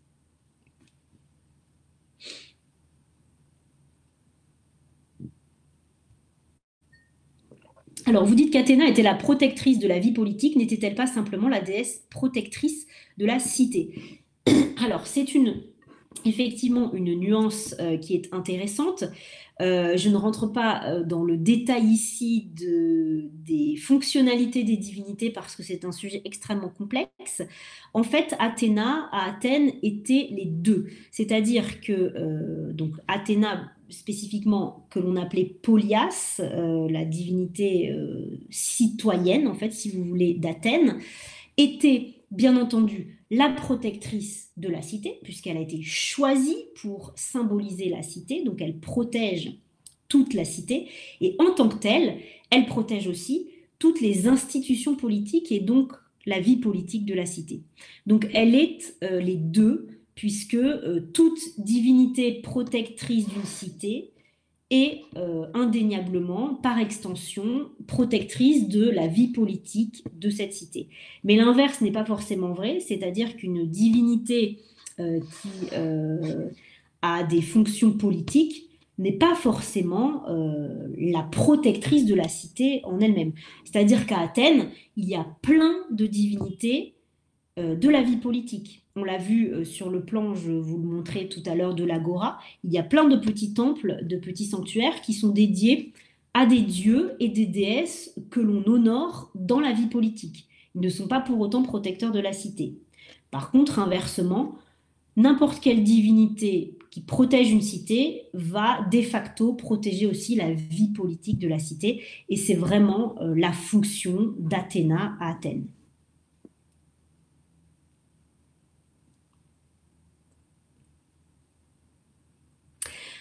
Alors, vous dites qu'Athéna était la protectrice de la vie politique, n'était-elle pas simplement la déesse protectrice de la cité? Alors, c'est effectivement une nuance qui est intéressante. Je ne rentre pas dans le détail ici des fonctionnalités des divinités parce que c'est un sujet extrêmement complexe. En fait, Athéna, à Athènes, était les deux. C'est-à-dire que donc Athéna, spécifiquement, que l'on appelait Polias, la divinité citoyenne, en fait, si vous voulez, d'Athènes, était bien entendu la protectrice de la cité, puisqu'elle a été choisie pour symboliser la cité, donc elle protège toute la cité, et en tant que telle, elle protège aussi toutes les institutions politiques et donc la vie politique de la cité. Donc elle est les deux, puisque toute divinité protectrice d'une cité est indéniablement, par extension, protectrice de la vie politique de cette cité. Mais l'inverse n'est pas forcément vrai, c'est-à-dire qu'une divinité qui a des fonctions politiques n'est pas forcément la protectrice de la cité en elle-même. C'est-à-dire qu'à Athènes, il y a plein de divinités de la vie politique. On l'a vu sur le plan, je vous le montrais tout à l'heure, de l'Agora. Il y a plein de petits temples, de petits sanctuaires qui sont dédiés à des dieux et des déesses que l'on honore dans la vie politique. Ils ne sont pas pour autant protecteurs de la cité. Par contre, inversement, n'importe quelle divinité qui protège une cité va de facto protéger aussi la vie politique de la cité. Et c'est vraiment la fonction d'Athéna à Athènes.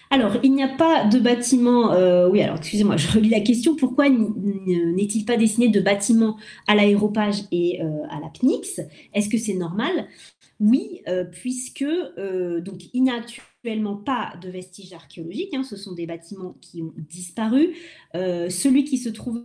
Alors, il n'y a pas de bâtiment. Oui, alors excusez-moi, je relis la question. Pourquoi n'est-il pas dessiné de bâtiment à l'aéropage et à la PNIX? Est-ce que c'est normal? Oui, puisque donc il n'y a actuellement pas de vestiges archéologiques, hein, ce sont des bâtiments qui ont disparu. Celui qui se trouvait,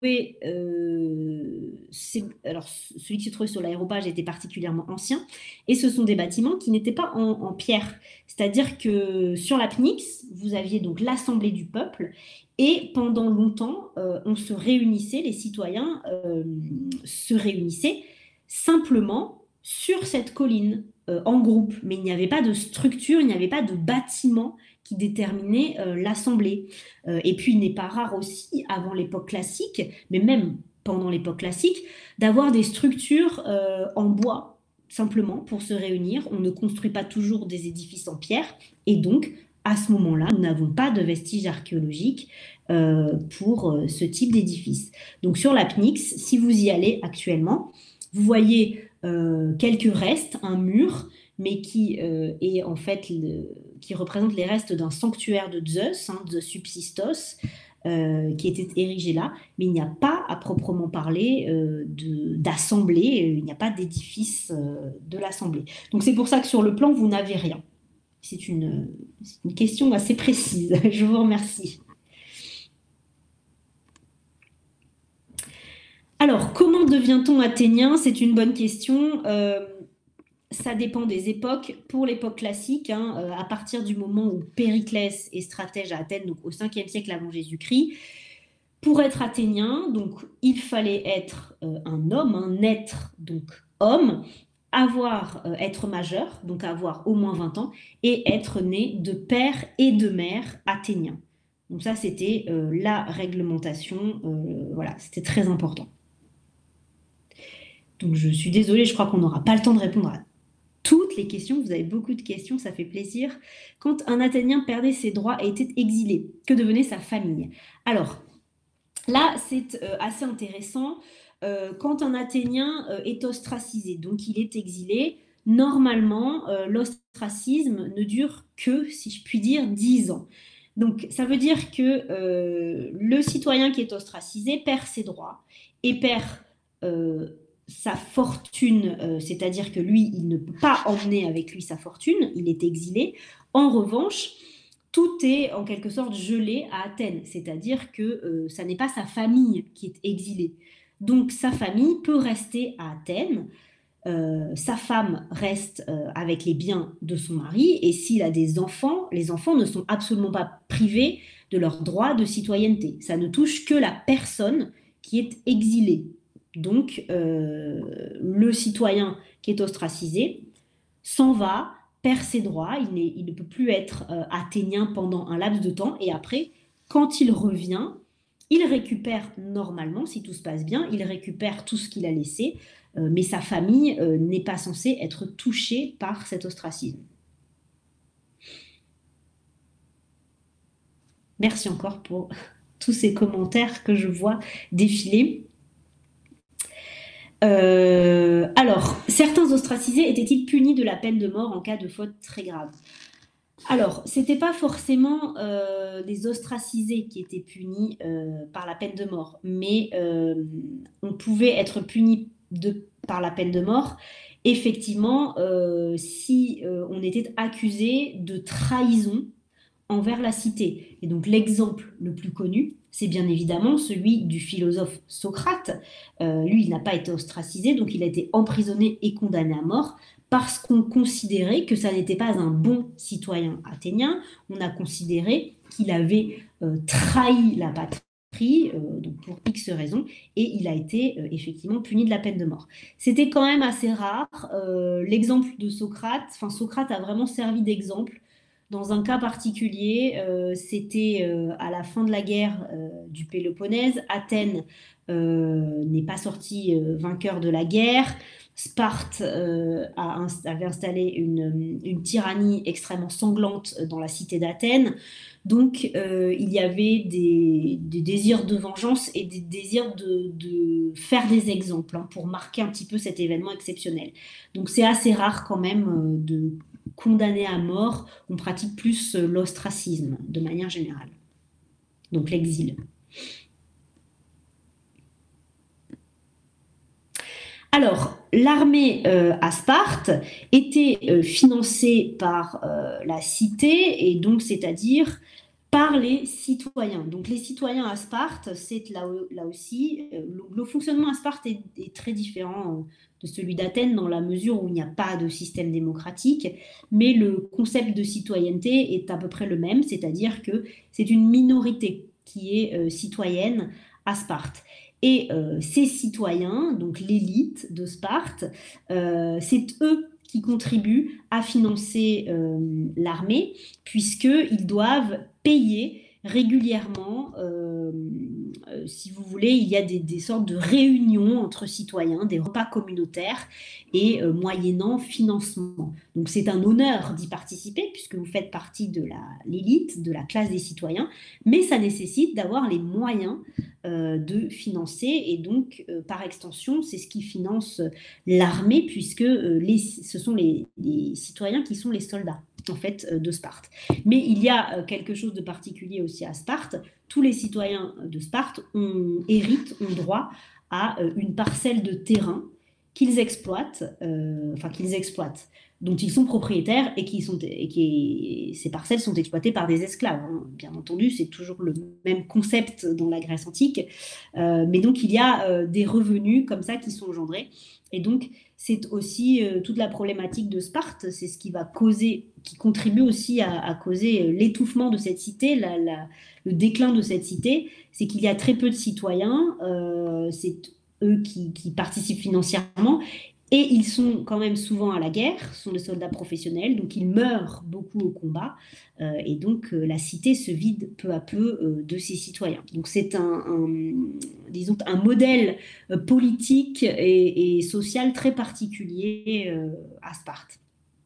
alors celui qui se trouvait sur l'aéropage était particulièrement ancien, et ce sont des bâtiments qui n'étaient pas en pierre. C'est-à-dire que sur la PNIX, vous aviez donc l'Assemblée du peuple, et pendant longtemps, on se réunissait, les citoyens se réunissaient simplement sur cette colline en groupe, mais il n'y avait pas de structure, il n'y avait pas de bâtiment qui déterminait l'assemblée. Et puis il n'est pas rare aussi, avant l'époque classique, mais même pendant l'époque classique, d'avoir des structures en bois, simplement pour se réunir. On ne construit pas toujours des édifices en pierre, et donc à ce moment-là, nous n'avons pas de vestiges archéologiques pour ce type d'édifice. Donc sur la PNIX, si vous y allez actuellement, vous voyez quelques restes, un mur, mais qui est en fait qui représente les restes d'un sanctuaire de Zeus, hein, de Subsistos, qui était érigé là, mais il n'y a pas à proprement parler d'assemblée, il n'y a pas d'édifice de l'assemblée. Donc c'est pour ça que sur le plan, vous n'avez rien. C'est une question assez précise. Je vous remercie. Alors, comment devient-on athénien? C'est une bonne question. Ça dépend des époques. Pour l'époque classique, hein, à partir du moment où Périclès est stratège à Athènes, donc au 5e siècle avant Jésus-Christ, pour être athénien, donc il fallait être un homme, un être, donc homme, être majeur, donc avoir au moins 20 ans, et être né de père et de mère athéniens. Donc ça, c'était la réglementation, voilà, c'était très important. Donc je suis désolée, je crois qu'on n'aura pas le temps de répondre à toutes les questions. Vous avez beaucoup de questions, ça fait plaisir. Quand un Athénien perdait ses droits et était exilé, que devenait sa famille? Alors là, c'est assez intéressant. Quand un Athénien est ostracisé, donc il est exilé, normalement, l'ostracisme ne dure que, si je puis dire, 10 ans. Donc ça veut dire que le citoyen qui est ostracisé perd ses droits et perd euh, sa fortune, c'est-à-dire que lui, il ne peut pas emmener avec lui sa fortune, il est exilé. En revanche, tout est en quelque sorte gelé à Athènes, c'est-à-dire que ça n'est pas sa famille qui est exilée. Donc sa famille peut rester à Athènes, sa femme reste avec les biens de son mari, et s'il a des enfants, les enfants ne sont absolument pas privés de leur droit de citoyenneté. Ça ne touche que la personne qui est exilée. Donc le citoyen qui est ostracisé s'en va, perd ses droits, il ne peut plus être athénien pendant un laps de temps, et après, quand il revient, il récupère normalement, si tout se passe bien, il récupère tout ce qu'il a laissé, mais sa famille n'est pas censée être touchée par cet ostracisme. Merci encore pour tous ces commentaires que je vois défiler. Alors, certains ostracisés étaient-ils punis de la peine de mort en cas de faute très grave? Alors, c'était pas forcément des ostracisés qui étaient punis par la peine de mort, mais on pouvait être puni par la peine de mort, effectivement, si on était accusé de trahison envers la cité. Et donc l'exemple le plus connu, c'est bien évidemment celui du philosophe Socrate. Lui, il n'a pas été ostracisé, donc il a été emprisonné et condamné à mort parce qu'on considérait que ça n'était pas un bon citoyen athénien. On a considéré qu'il avait trahi la patrie, donc pour X raisons, et il a été effectivement puni de la peine de mort. C'était quand même assez rare. L'exemple de Socrate, enfin Socrate a vraiment servi d'exemple. Dans un cas particulier, c'était à la fin de la guerre du Péloponnèse. Athènes n'est pas sorti vainqueur de la guerre. Sparte avait installé une tyrannie extrêmement sanglante dans la cité d'Athènes. Donc, il y avait des désirs de vengeance et des désirs de faire des exemples, hein, pour marquer un petit peu cet événement exceptionnel. Donc, c'est assez rare quand même condamnés à mort, on pratique plus l'ostracisme de manière générale, donc l'exil. Alors, l'armée à Sparte était financée par la cité, et donc c'est-à-dire par les citoyens. Donc les citoyens à Sparte, c'est là aussi, le fonctionnement à Sparte est très différent de celui d'Athènes dans la mesure où il n'y a pas de système démocratique, mais le concept de citoyenneté est à peu près le même, c'est-à-dire que c'est une minorité qui est citoyenne à Sparte. Et ces citoyens, donc l'élite de Sparte, c'est eux qui contribuent à financer l'armée, puisqu'ils doivent payer régulièrement, si vous voulez, il y a des sortes de réunions entre citoyens, des repas communautaires, et moyennant financement. Donc c'est un honneur d'y participer, puisque vous faites partie de l'élite, de la classe des citoyens, mais ça nécessite d'avoir les moyens de financer, et donc par extension c'est ce qui finance l'armée, puisque ce sont les citoyens qui sont les soldats en fait de Sparte. Mais il y a quelque chose de particulier aussi à Sparte. Tous les citoyens de Sparte ont droit à une parcelle de terrain qu'ils exploitent, dont ils sont propriétaires, et ces parcelles sont exploitées par des esclaves, hein. Bien entendu, c'est toujours le même concept dans la Grèce antique, mais donc il y a des revenus comme ça qui sont engendrés, et donc c'est aussi toute la problématique de Sparte, c'est ce qui contribue aussi à causer l'étouffement de cette cité, le déclin de cette cité, c'est qu'il y a très peu de citoyens, c'est eux qui participent financièrement, et ils sont quand même souvent à la guerre, ce sont des soldats professionnels, donc ils meurent beaucoup au combat, et donc la cité se vide peu à peu de ses citoyens. Donc c'est disons, un modèle politique et social très particulier à Sparte.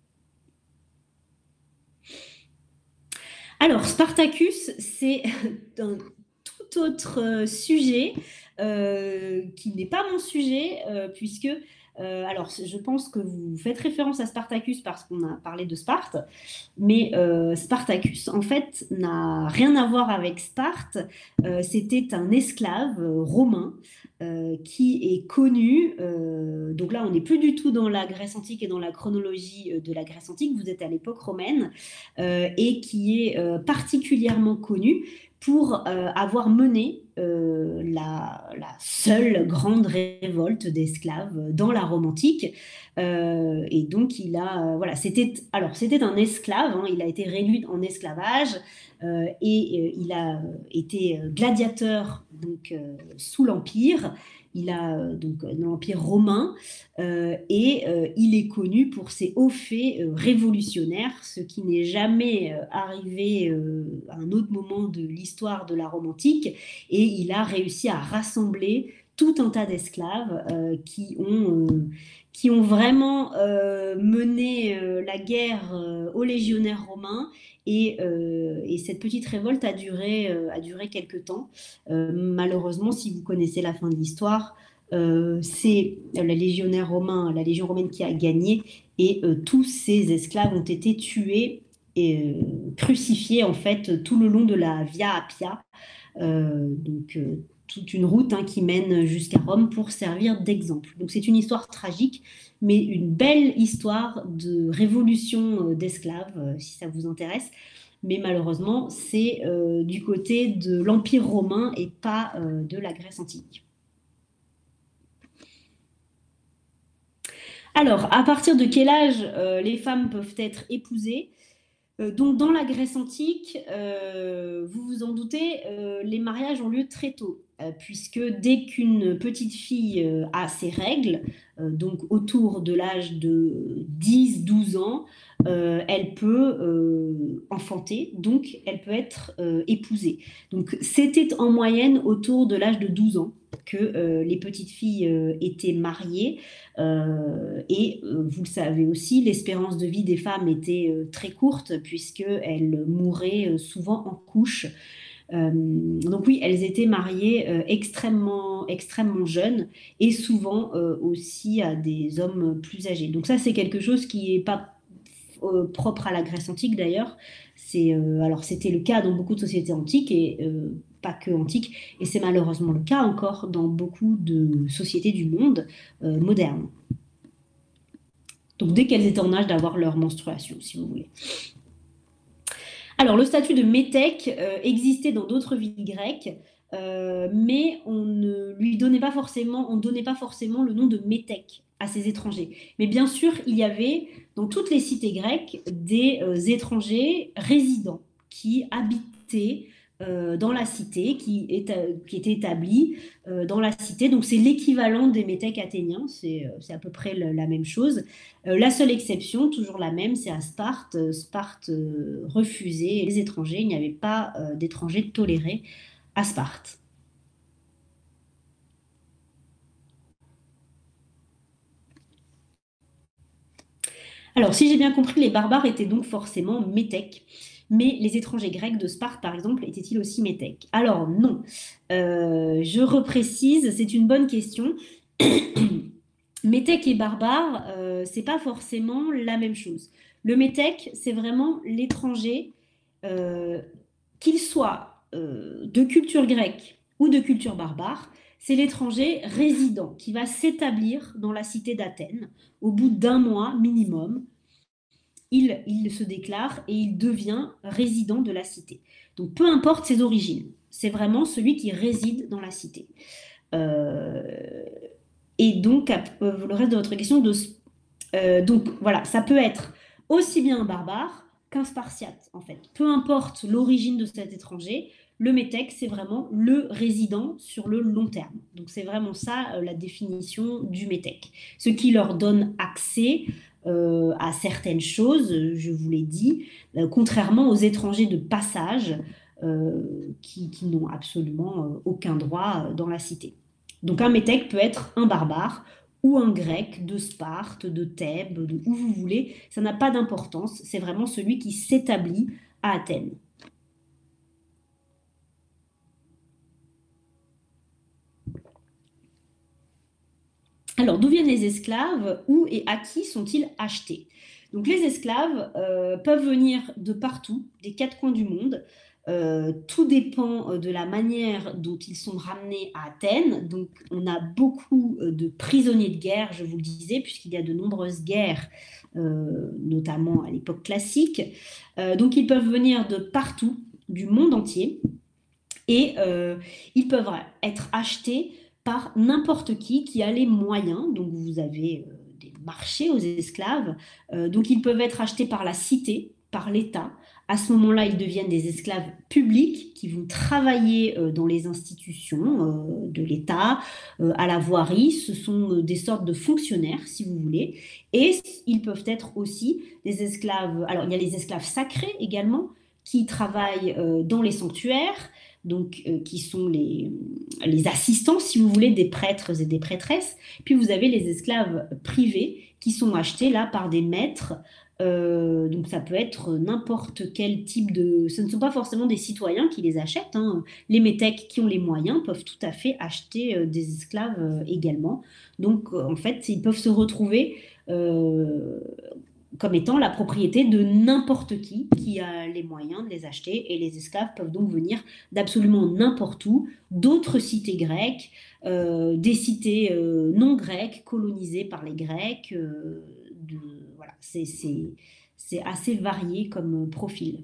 Alors, Spartacus, c'est un tout autre sujet qui n'est pas mon sujet, puisque alors, je pense que vous faites référence à Spartacus parce qu'on a parlé de Sparte, mais Spartacus, en fait, n'a rien à voir avec Sparte. C'était un esclave romain qui est connu. Donc là, on n'est plus du tout dans la Grèce antique et dans la chronologie de la Grèce antique. Vous êtes à l'époque romaine, et qui est particulièrement connu pour avoir mené la seule grande révolte d'esclaves dans la Rome antique. Et donc, voilà, c'était un esclave, hein, il a été réduit en esclavage, et il a été gladiateur donc, sous l'Empire. Il a donc l'Empire romain, et il est connu pour ses hauts faits révolutionnaires, ce qui n'est jamais arrivé à un autre moment de l'histoire de la Rome antique, et il a réussi à rassembler tout un tas d'esclaves qui ont vraiment mené la guerre aux légionnaires romains, et cette petite révolte a duré quelque temps. Malheureusement, si vous connaissez la fin de l'histoire, c'est la légion romaine qui a gagné, et tous ces esclaves ont été tués et crucifiés en fait tout le long de la Via Appia, donc toute une route, hein, qui mène jusqu'à Rome pour servir d'exemple. Donc c'est une histoire tragique, mais une belle histoire de révolution d'esclaves, si ça vous intéresse. Mais malheureusement, c'est du côté de l'Empire romain et pas de la Grèce antique. Alors, à partir de quel âge les femmes peuvent être épousées? Donc, dans la Grèce antique, vous vous en doutez, les mariages ont lieu très tôt, puisque dès qu'une petite fille a ses règles, donc autour de l'âge de 10-12 ans, elle peut enfanter, donc elle peut être épousée. Donc, c'était en moyenne autour de l'âge de 12 ans que les petites filles étaient mariées. Et vous le savez aussi, l'espérance de vie des femmes était très courte, puisqu'elles mouraient souvent en couche. Donc oui, elles étaient mariées extrêmement, extrêmement jeunes, et souvent aussi à des hommes plus âgés. Donc ça, c'est quelque chose qui n'est pas propre à la Grèce antique d'ailleurs. Alors c'était le cas dans beaucoup de sociétés antiques et pas que antiques, et c'est malheureusement le cas encore dans beaucoup de sociétés du monde moderne. Donc dès qu'elles étaient en âge d'avoir leur menstruation, si vous voulez. Alors, le statut de métèque existait dans d'autres villes grecques, mais on ne lui donnait pas forcément, on ne donnait pas forcément le nom de métèque à ces étrangers. Mais bien sûr, il y avait dans toutes les cités grecques des étrangers résidents qui habitaient dans la cité, qui étaient établis dans la cité. Donc, c'est l'équivalent des métèques athéniens, c'est à peu près la même chose. La seule exception, toujours la même, c'est à Sparte. Sparte refusait les étrangers. Il n'y avait pas d'étrangers tolérés à Sparte. Alors, si j'ai bien compris, les barbares étaient donc forcément métèques. Mais les étrangers grecs de Sparte, par exemple, étaient-ils aussi métèques? Alors, non. Je reprécise, c'est une bonne question. Métèque et barbare, c'est pas forcément la même chose. Le métèque, c'est vraiment l'étranger, qu'il soit de culture grecque ou de culture barbare, c'est l'étranger résident qui va s'établir dans la cité d'Athènes. Au bout d'un mois minimum, il se déclare et il devient résident de la cité. Donc peu importe ses origines, c'est vraiment celui qui réside dans la cité. Et donc, le reste de votre question, donc voilà, ça peut être aussi bien un barbare qu'un spartiate, en fait. Peu importe l'origine de cet étranger, le métèque, c'est vraiment le résident sur le long terme. Donc c'est vraiment ça la définition du métèque. Ce qui leur donne accès à certaines choses, je vous l'ai dit, contrairement aux étrangers de passage qui n'ont absolument aucun droit dans la cité. Donc un métèque peut être un barbare ou un grec de Sparte, de Thèbes, de où vous voulez, ça n'a pas d'importance, c'est vraiment celui qui s'établit à Athènes. Alors, d'où viennent les esclaves? Où et à qui sont-ils achetés? Donc, les esclaves peuvent venir de partout, des quatre coins du monde. Tout dépend de la manière dont ils sont ramenés à Athènes. Donc, on a beaucoup de prisonniers de guerre, je vous le disais, puisqu'il y a de nombreuses guerres, notamment à l'époque classique. Donc, ils peuvent venir de partout, du monde entier, et ils peuvent être achetés par n'importe qui a les moyens. Donc, vous avez des marchés aux esclaves. Donc, ils peuvent être achetés par la cité, par l'État. À ce moment-là, ils deviennent des esclaves publics qui vont travailler dans les institutions de l'État, à la voirie. Ce sont des sortes de fonctionnaires, si vous voulez. Et ils peuvent être aussi des esclaves. Alors, il y a les esclaves sacrés également, qui travaillent dans les sanctuaires, donc qui sont les assistants, si vous voulez, des prêtres et des prêtresses. Puis vous avez les esclaves privés qui sont achetés là par des maîtres. Donc ça peut être n'importe quel type de... Ce ne sont pas forcément des citoyens qui les achètent, hein. Les métèques qui ont les moyens peuvent tout à fait acheter des esclaves également. Donc en fait, ils peuvent se retrouver comme étant la propriété de n'importe qui a les moyens de les acheter. Et les esclaves peuvent donc venir d'absolument n'importe où, d'autres cités grecques, des cités non grecques, colonisées par les Grecs. Voilà, c'est assez varié comme profil.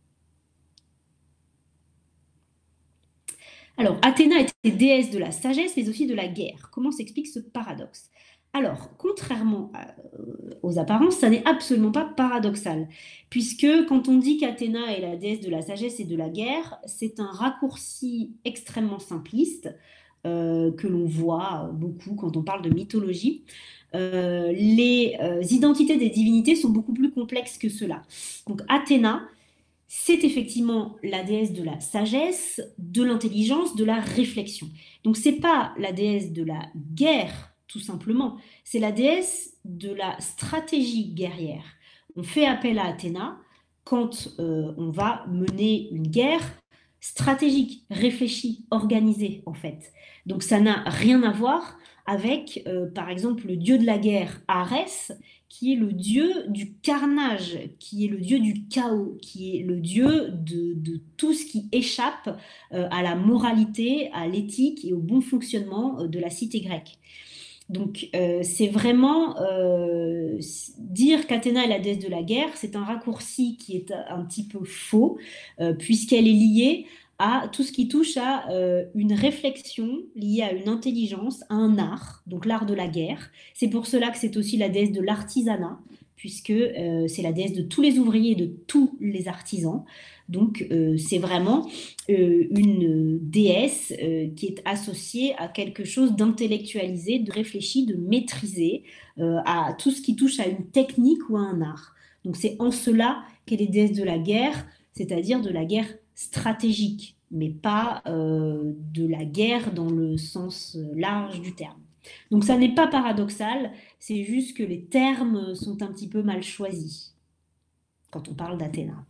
Alors, Athéna était déesse de la sagesse, mais aussi de la guerre. Comment s'explique ce paradoxe? Alors, contrairement aux apparences, ça n'est absolument pas paradoxal, puisque quand on dit qu'Athéna est la déesse de la sagesse et de la guerre, c'est un raccourci extrêmement simpliste que l'on voit beaucoup quand on parle de mythologie. Les identités des divinités sont beaucoup plus complexes que cela. Donc, Athéna, c'est effectivement la déesse de la sagesse, de l'intelligence, de la réflexion. Donc, c'est pas la déesse de la guerre, tout simplement. C'est la déesse de la stratégie guerrière. On fait appel à Athéna quand on va mener une guerre stratégique, réfléchie, organisée, en fait. Donc, ça n'a rien à voir avec, par exemple, le dieu de la guerre, Arès, qui est le dieu du carnage, qui est le dieu du chaos, qui est le dieu de tout ce qui échappe à la moralité, à l'éthique et au bon fonctionnement de la cité grecque. Donc, c'est vraiment dire qu'Athéna est la déesse de la guerre, c'est un raccourci qui est un petit peu faux, puisqu'elle est liée à tout ce qui touche à une réflexion liée à une intelligence, à un art, donc l'art de la guerre. C'est pour cela que c'est aussi la déesse de l'artisanat, puisque c'est la déesse de tous les ouvriers et de tous les artisans. Donc, c'est vraiment une déesse qui est associée à quelque chose d'intellectualisé, de réfléchi, de maîtrisé, à tout ce qui touche à une technique ou à un art. Donc, c'est en cela qu'elle est déesse de la guerre, c'est-à-dire de la guerre stratégique, mais pas de la guerre dans le sens large du terme. Donc ça n'est pas paradoxal, c'est juste que les termes sont un petit peu mal choisis quand on parle d'Athéna.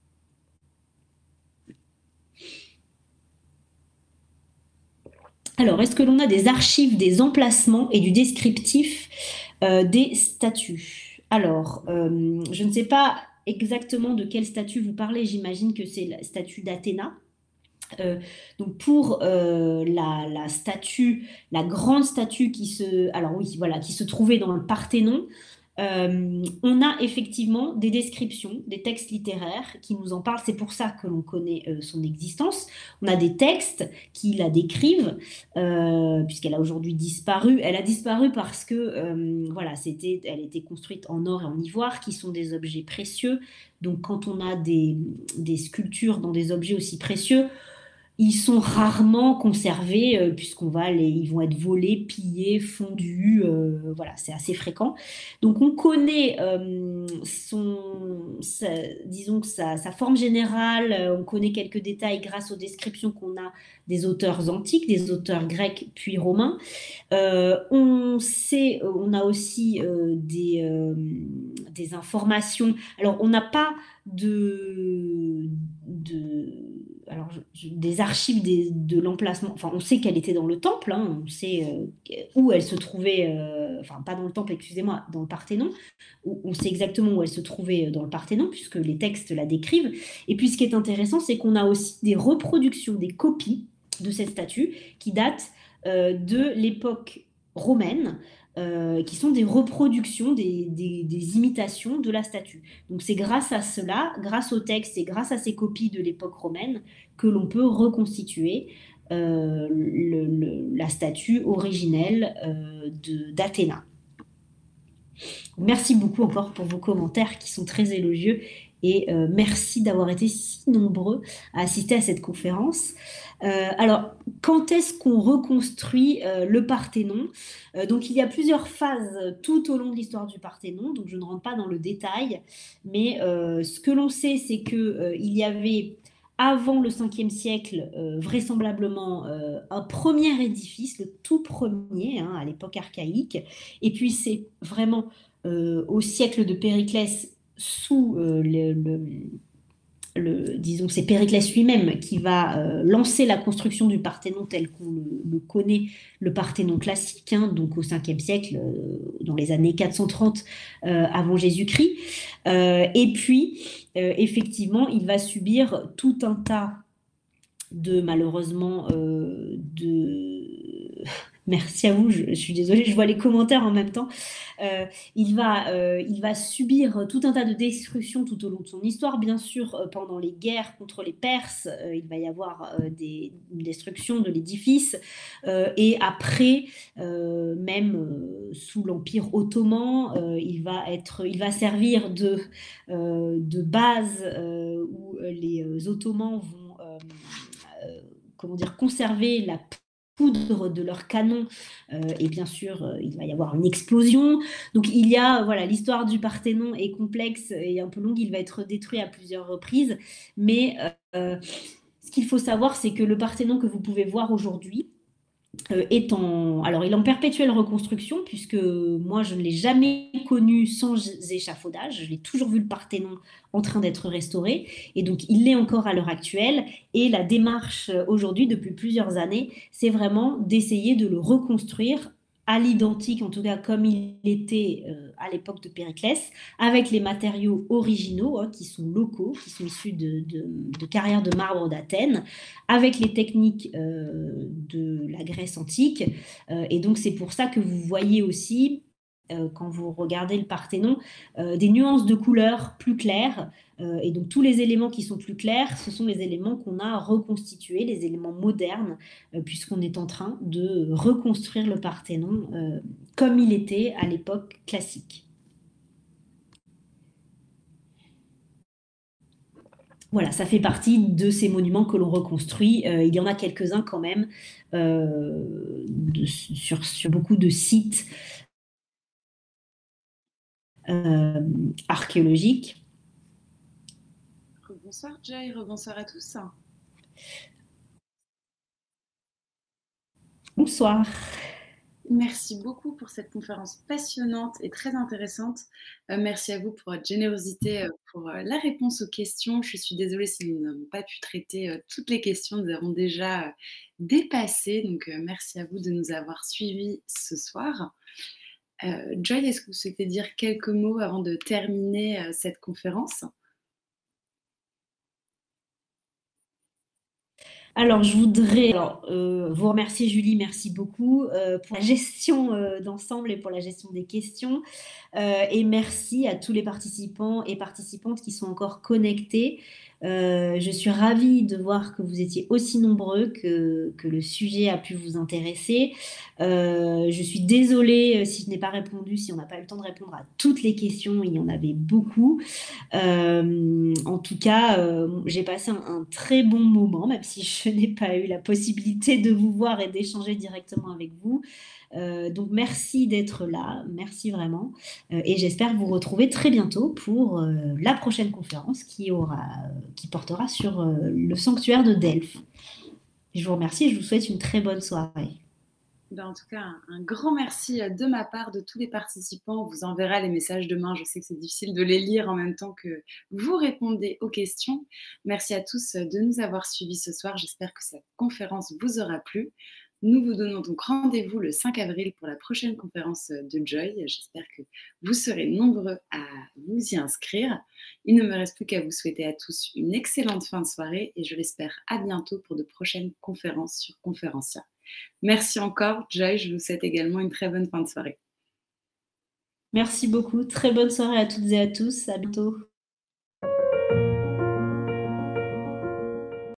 Alors, est-ce que l'on a des archives, des emplacements et du descriptif des statues? Alors, je ne sais pas exactement de quelle statue vous parlez, j'imagine que c'est la statue d'Athéna. Donc pour la statue, la grande statue alors oui, voilà, qui se trouvait dans le Parthénon, on a effectivement des descriptions, des textes littéraires qui nous en parlent. C'est pour ça que l'on connaît son existence. On a des textes qui la décrivent, puisqu'elle a aujourd'hui disparu. Elle a disparu parce que voilà, elle était construite en or et en ivoire, qui sont des objets précieux. Donc quand on a des sculptures dans des objets aussi précieux, ils sont rarement conservés ils vont être volés, pillés, fondus. Voilà, c'est assez fréquent. Donc on connaît disons que sa forme générale. On connaît quelques détails grâce aux descriptions qu'on a des auteurs antiques, des auteurs grecs puis romains. On a aussi des informations. Alors on n'a pas des archives de l'emplacement. Enfin, on sait qu'elle était dans le temple, hein, on sait où elle se trouvait, enfin pas dans le temple, excusez-moi, dans le Parthénon. On sait exactement où elle se trouvait dans le Parthénon, puisque les textes la décrivent. Et puis ce qui est intéressant, c'est qu'on a aussi des reproductions, des copies de cette statue qui datent de l'époque romaine, qui sont des reproductions, des imitations de la statue. Donc c'est grâce à cela, grâce au texte et grâce à ces copies de l'époque romaine, que l'on peut reconstituer la statue originelle d'Athéna. Merci beaucoup encore pour vos commentaires qui sont très élogieux et merci d'avoir été si nombreux à assister à cette conférence. Alors, quand est-ce qu'on reconstruit le Parthénon? Donc, il y a plusieurs phases tout au long de l'histoire du Parthénon, donc je ne rentre pas dans le détail, mais ce que l'on sait, c'est qu'il y avait, avant le 5e siècle, vraisemblablement, un premier édifice, le tout premier, hein, à l'époque archaïque, et puis c'est vraiment au siècle de Périclès, sous disons, c'est Périclès lui-même qui va lancer la construction du Parthénon tel qu'on le connaît, le Parthénon classique, hein, donc au 5e siècle, dans les années 430 avant Jésus-Christ. Et puis, effectivement, il va subir tout un tas malheureusement, Merci à vous, je suis désolée, je vois les commentaires en même temps. Il va subir tout un tas de destructions tout au long de son histoire. Bien sûr, pendant les guerres contre les Perses, il va y avoir une destruction de l'édifice. Et après, même sous l'Empire ottoman, il va servir de base où les Ottomans vont conserver la poudre de leur canon, et bien sûr il va y avoir une explosion. Donc voilà, l'histoire du Parthénon est complexe et un peu longue, il va être détruit à plusieurs reprises, mais ce qu'il faut savoir, c'est que le Parthénon que vous pouvez voir aujourd'hui alors il est en perpétuelle reconstruction, puisque moi je ne l'ai jamais connu sans échafaudage, je l'ai toujours vu le Parthénon en train d'être restauré, et donc il l'est encore à l'heure actuelle, et la démarche aujourd'hui depuis plusieurs années, c'est vraiment d'essayer de le reconstruire à l'identique, en tout cas comme il était à l'époque de Périclès, avec les matériaux originaux, hein, qui sont locaux, qui sont issus de carrières de marbre d'Athènes, avec les techniques de la Grèce antique. Et donc c'est pour ça que vous voyez aussi, quand vous regardez le Parthénon, des nuances de couleurs plus claires. Et donc tous les éléments qui sont plus clairs, ce sont les éléments qu'on a reconstitués, les éléments modernes, puisqu'on est en train de reconstruire le Parthénon comme il était à l'époque classique. Voilà, ça fait partie de ces monuments que l'on reconstruit. Il y en a quelques-uns quand même sur beaucoup de sites archéologiques. Bonsoir Joy, rebonsoir à tous. Bonsoir. Merci beaucoup pour cette conférence passionnante et très intéressante. Merci à vous pour votre générosité, pour la réponse aux questions. Je suis désolée si nous n'avons pas pu traiter toutes les questions. Nous avons déjà dépassé. Donc, merci à vous de nous avoir suivis ce soir. Joy, est-ce que vous souhaitez dire quelques mots avant de terminer cette conférence? Alors, je voudrais vous remercier, Julie, merci beaucoup pour la gestion d'ensemble et pour la gestion des questions. Et merci à tous les participants et participantes qui sont encore connectés. Je suis ravie de voir que vous étiez aussi nombreux, que le sujet a pu vous intéresser. Je suis désolée si je n'ai pas répondu, si on n'a pas eu le temps de répondre à toutes les questions, il y en avait beaucoup. En tout cas, j'ai passé un très bon moment, même si je n'ai pas eu la possibilité de vous voir et d'échanger directement avec vous. Donc merci d'être là, merci vraiment. Et j'espère vous retrouver très bientôt pour la prochaine conférence qui portera sur le sanctuaire de Delphes. Je vous remercie et je vous souhaite une très bonne soirée. En tout cas, un grand merci de ma part, de tous les participants. On vous enverra les messages demain. Je sais que c'est difficile de les lire en même temps que vous répondez aux questions. Merci à tous de nous avoir suivis ce soir. J'espère que cette conférence vous aura plu. Nous vous donnons donc rendez-vous le 5 avril pour la prochaine conférence de Joy. J'espère que vous serez nombreux à vous y inscrire. Il ne me reste plus qu'à vous souhaiter à tous une excellente fin de soirée et je l'espère à bientôt pour de prochaines conférences sur Conférencia. Merci encore, Joy. Je vous souhaite également une très bonne fin de soirée. Merci beaucoup. Très bonne soirée à toutes et à tous. À bientôt.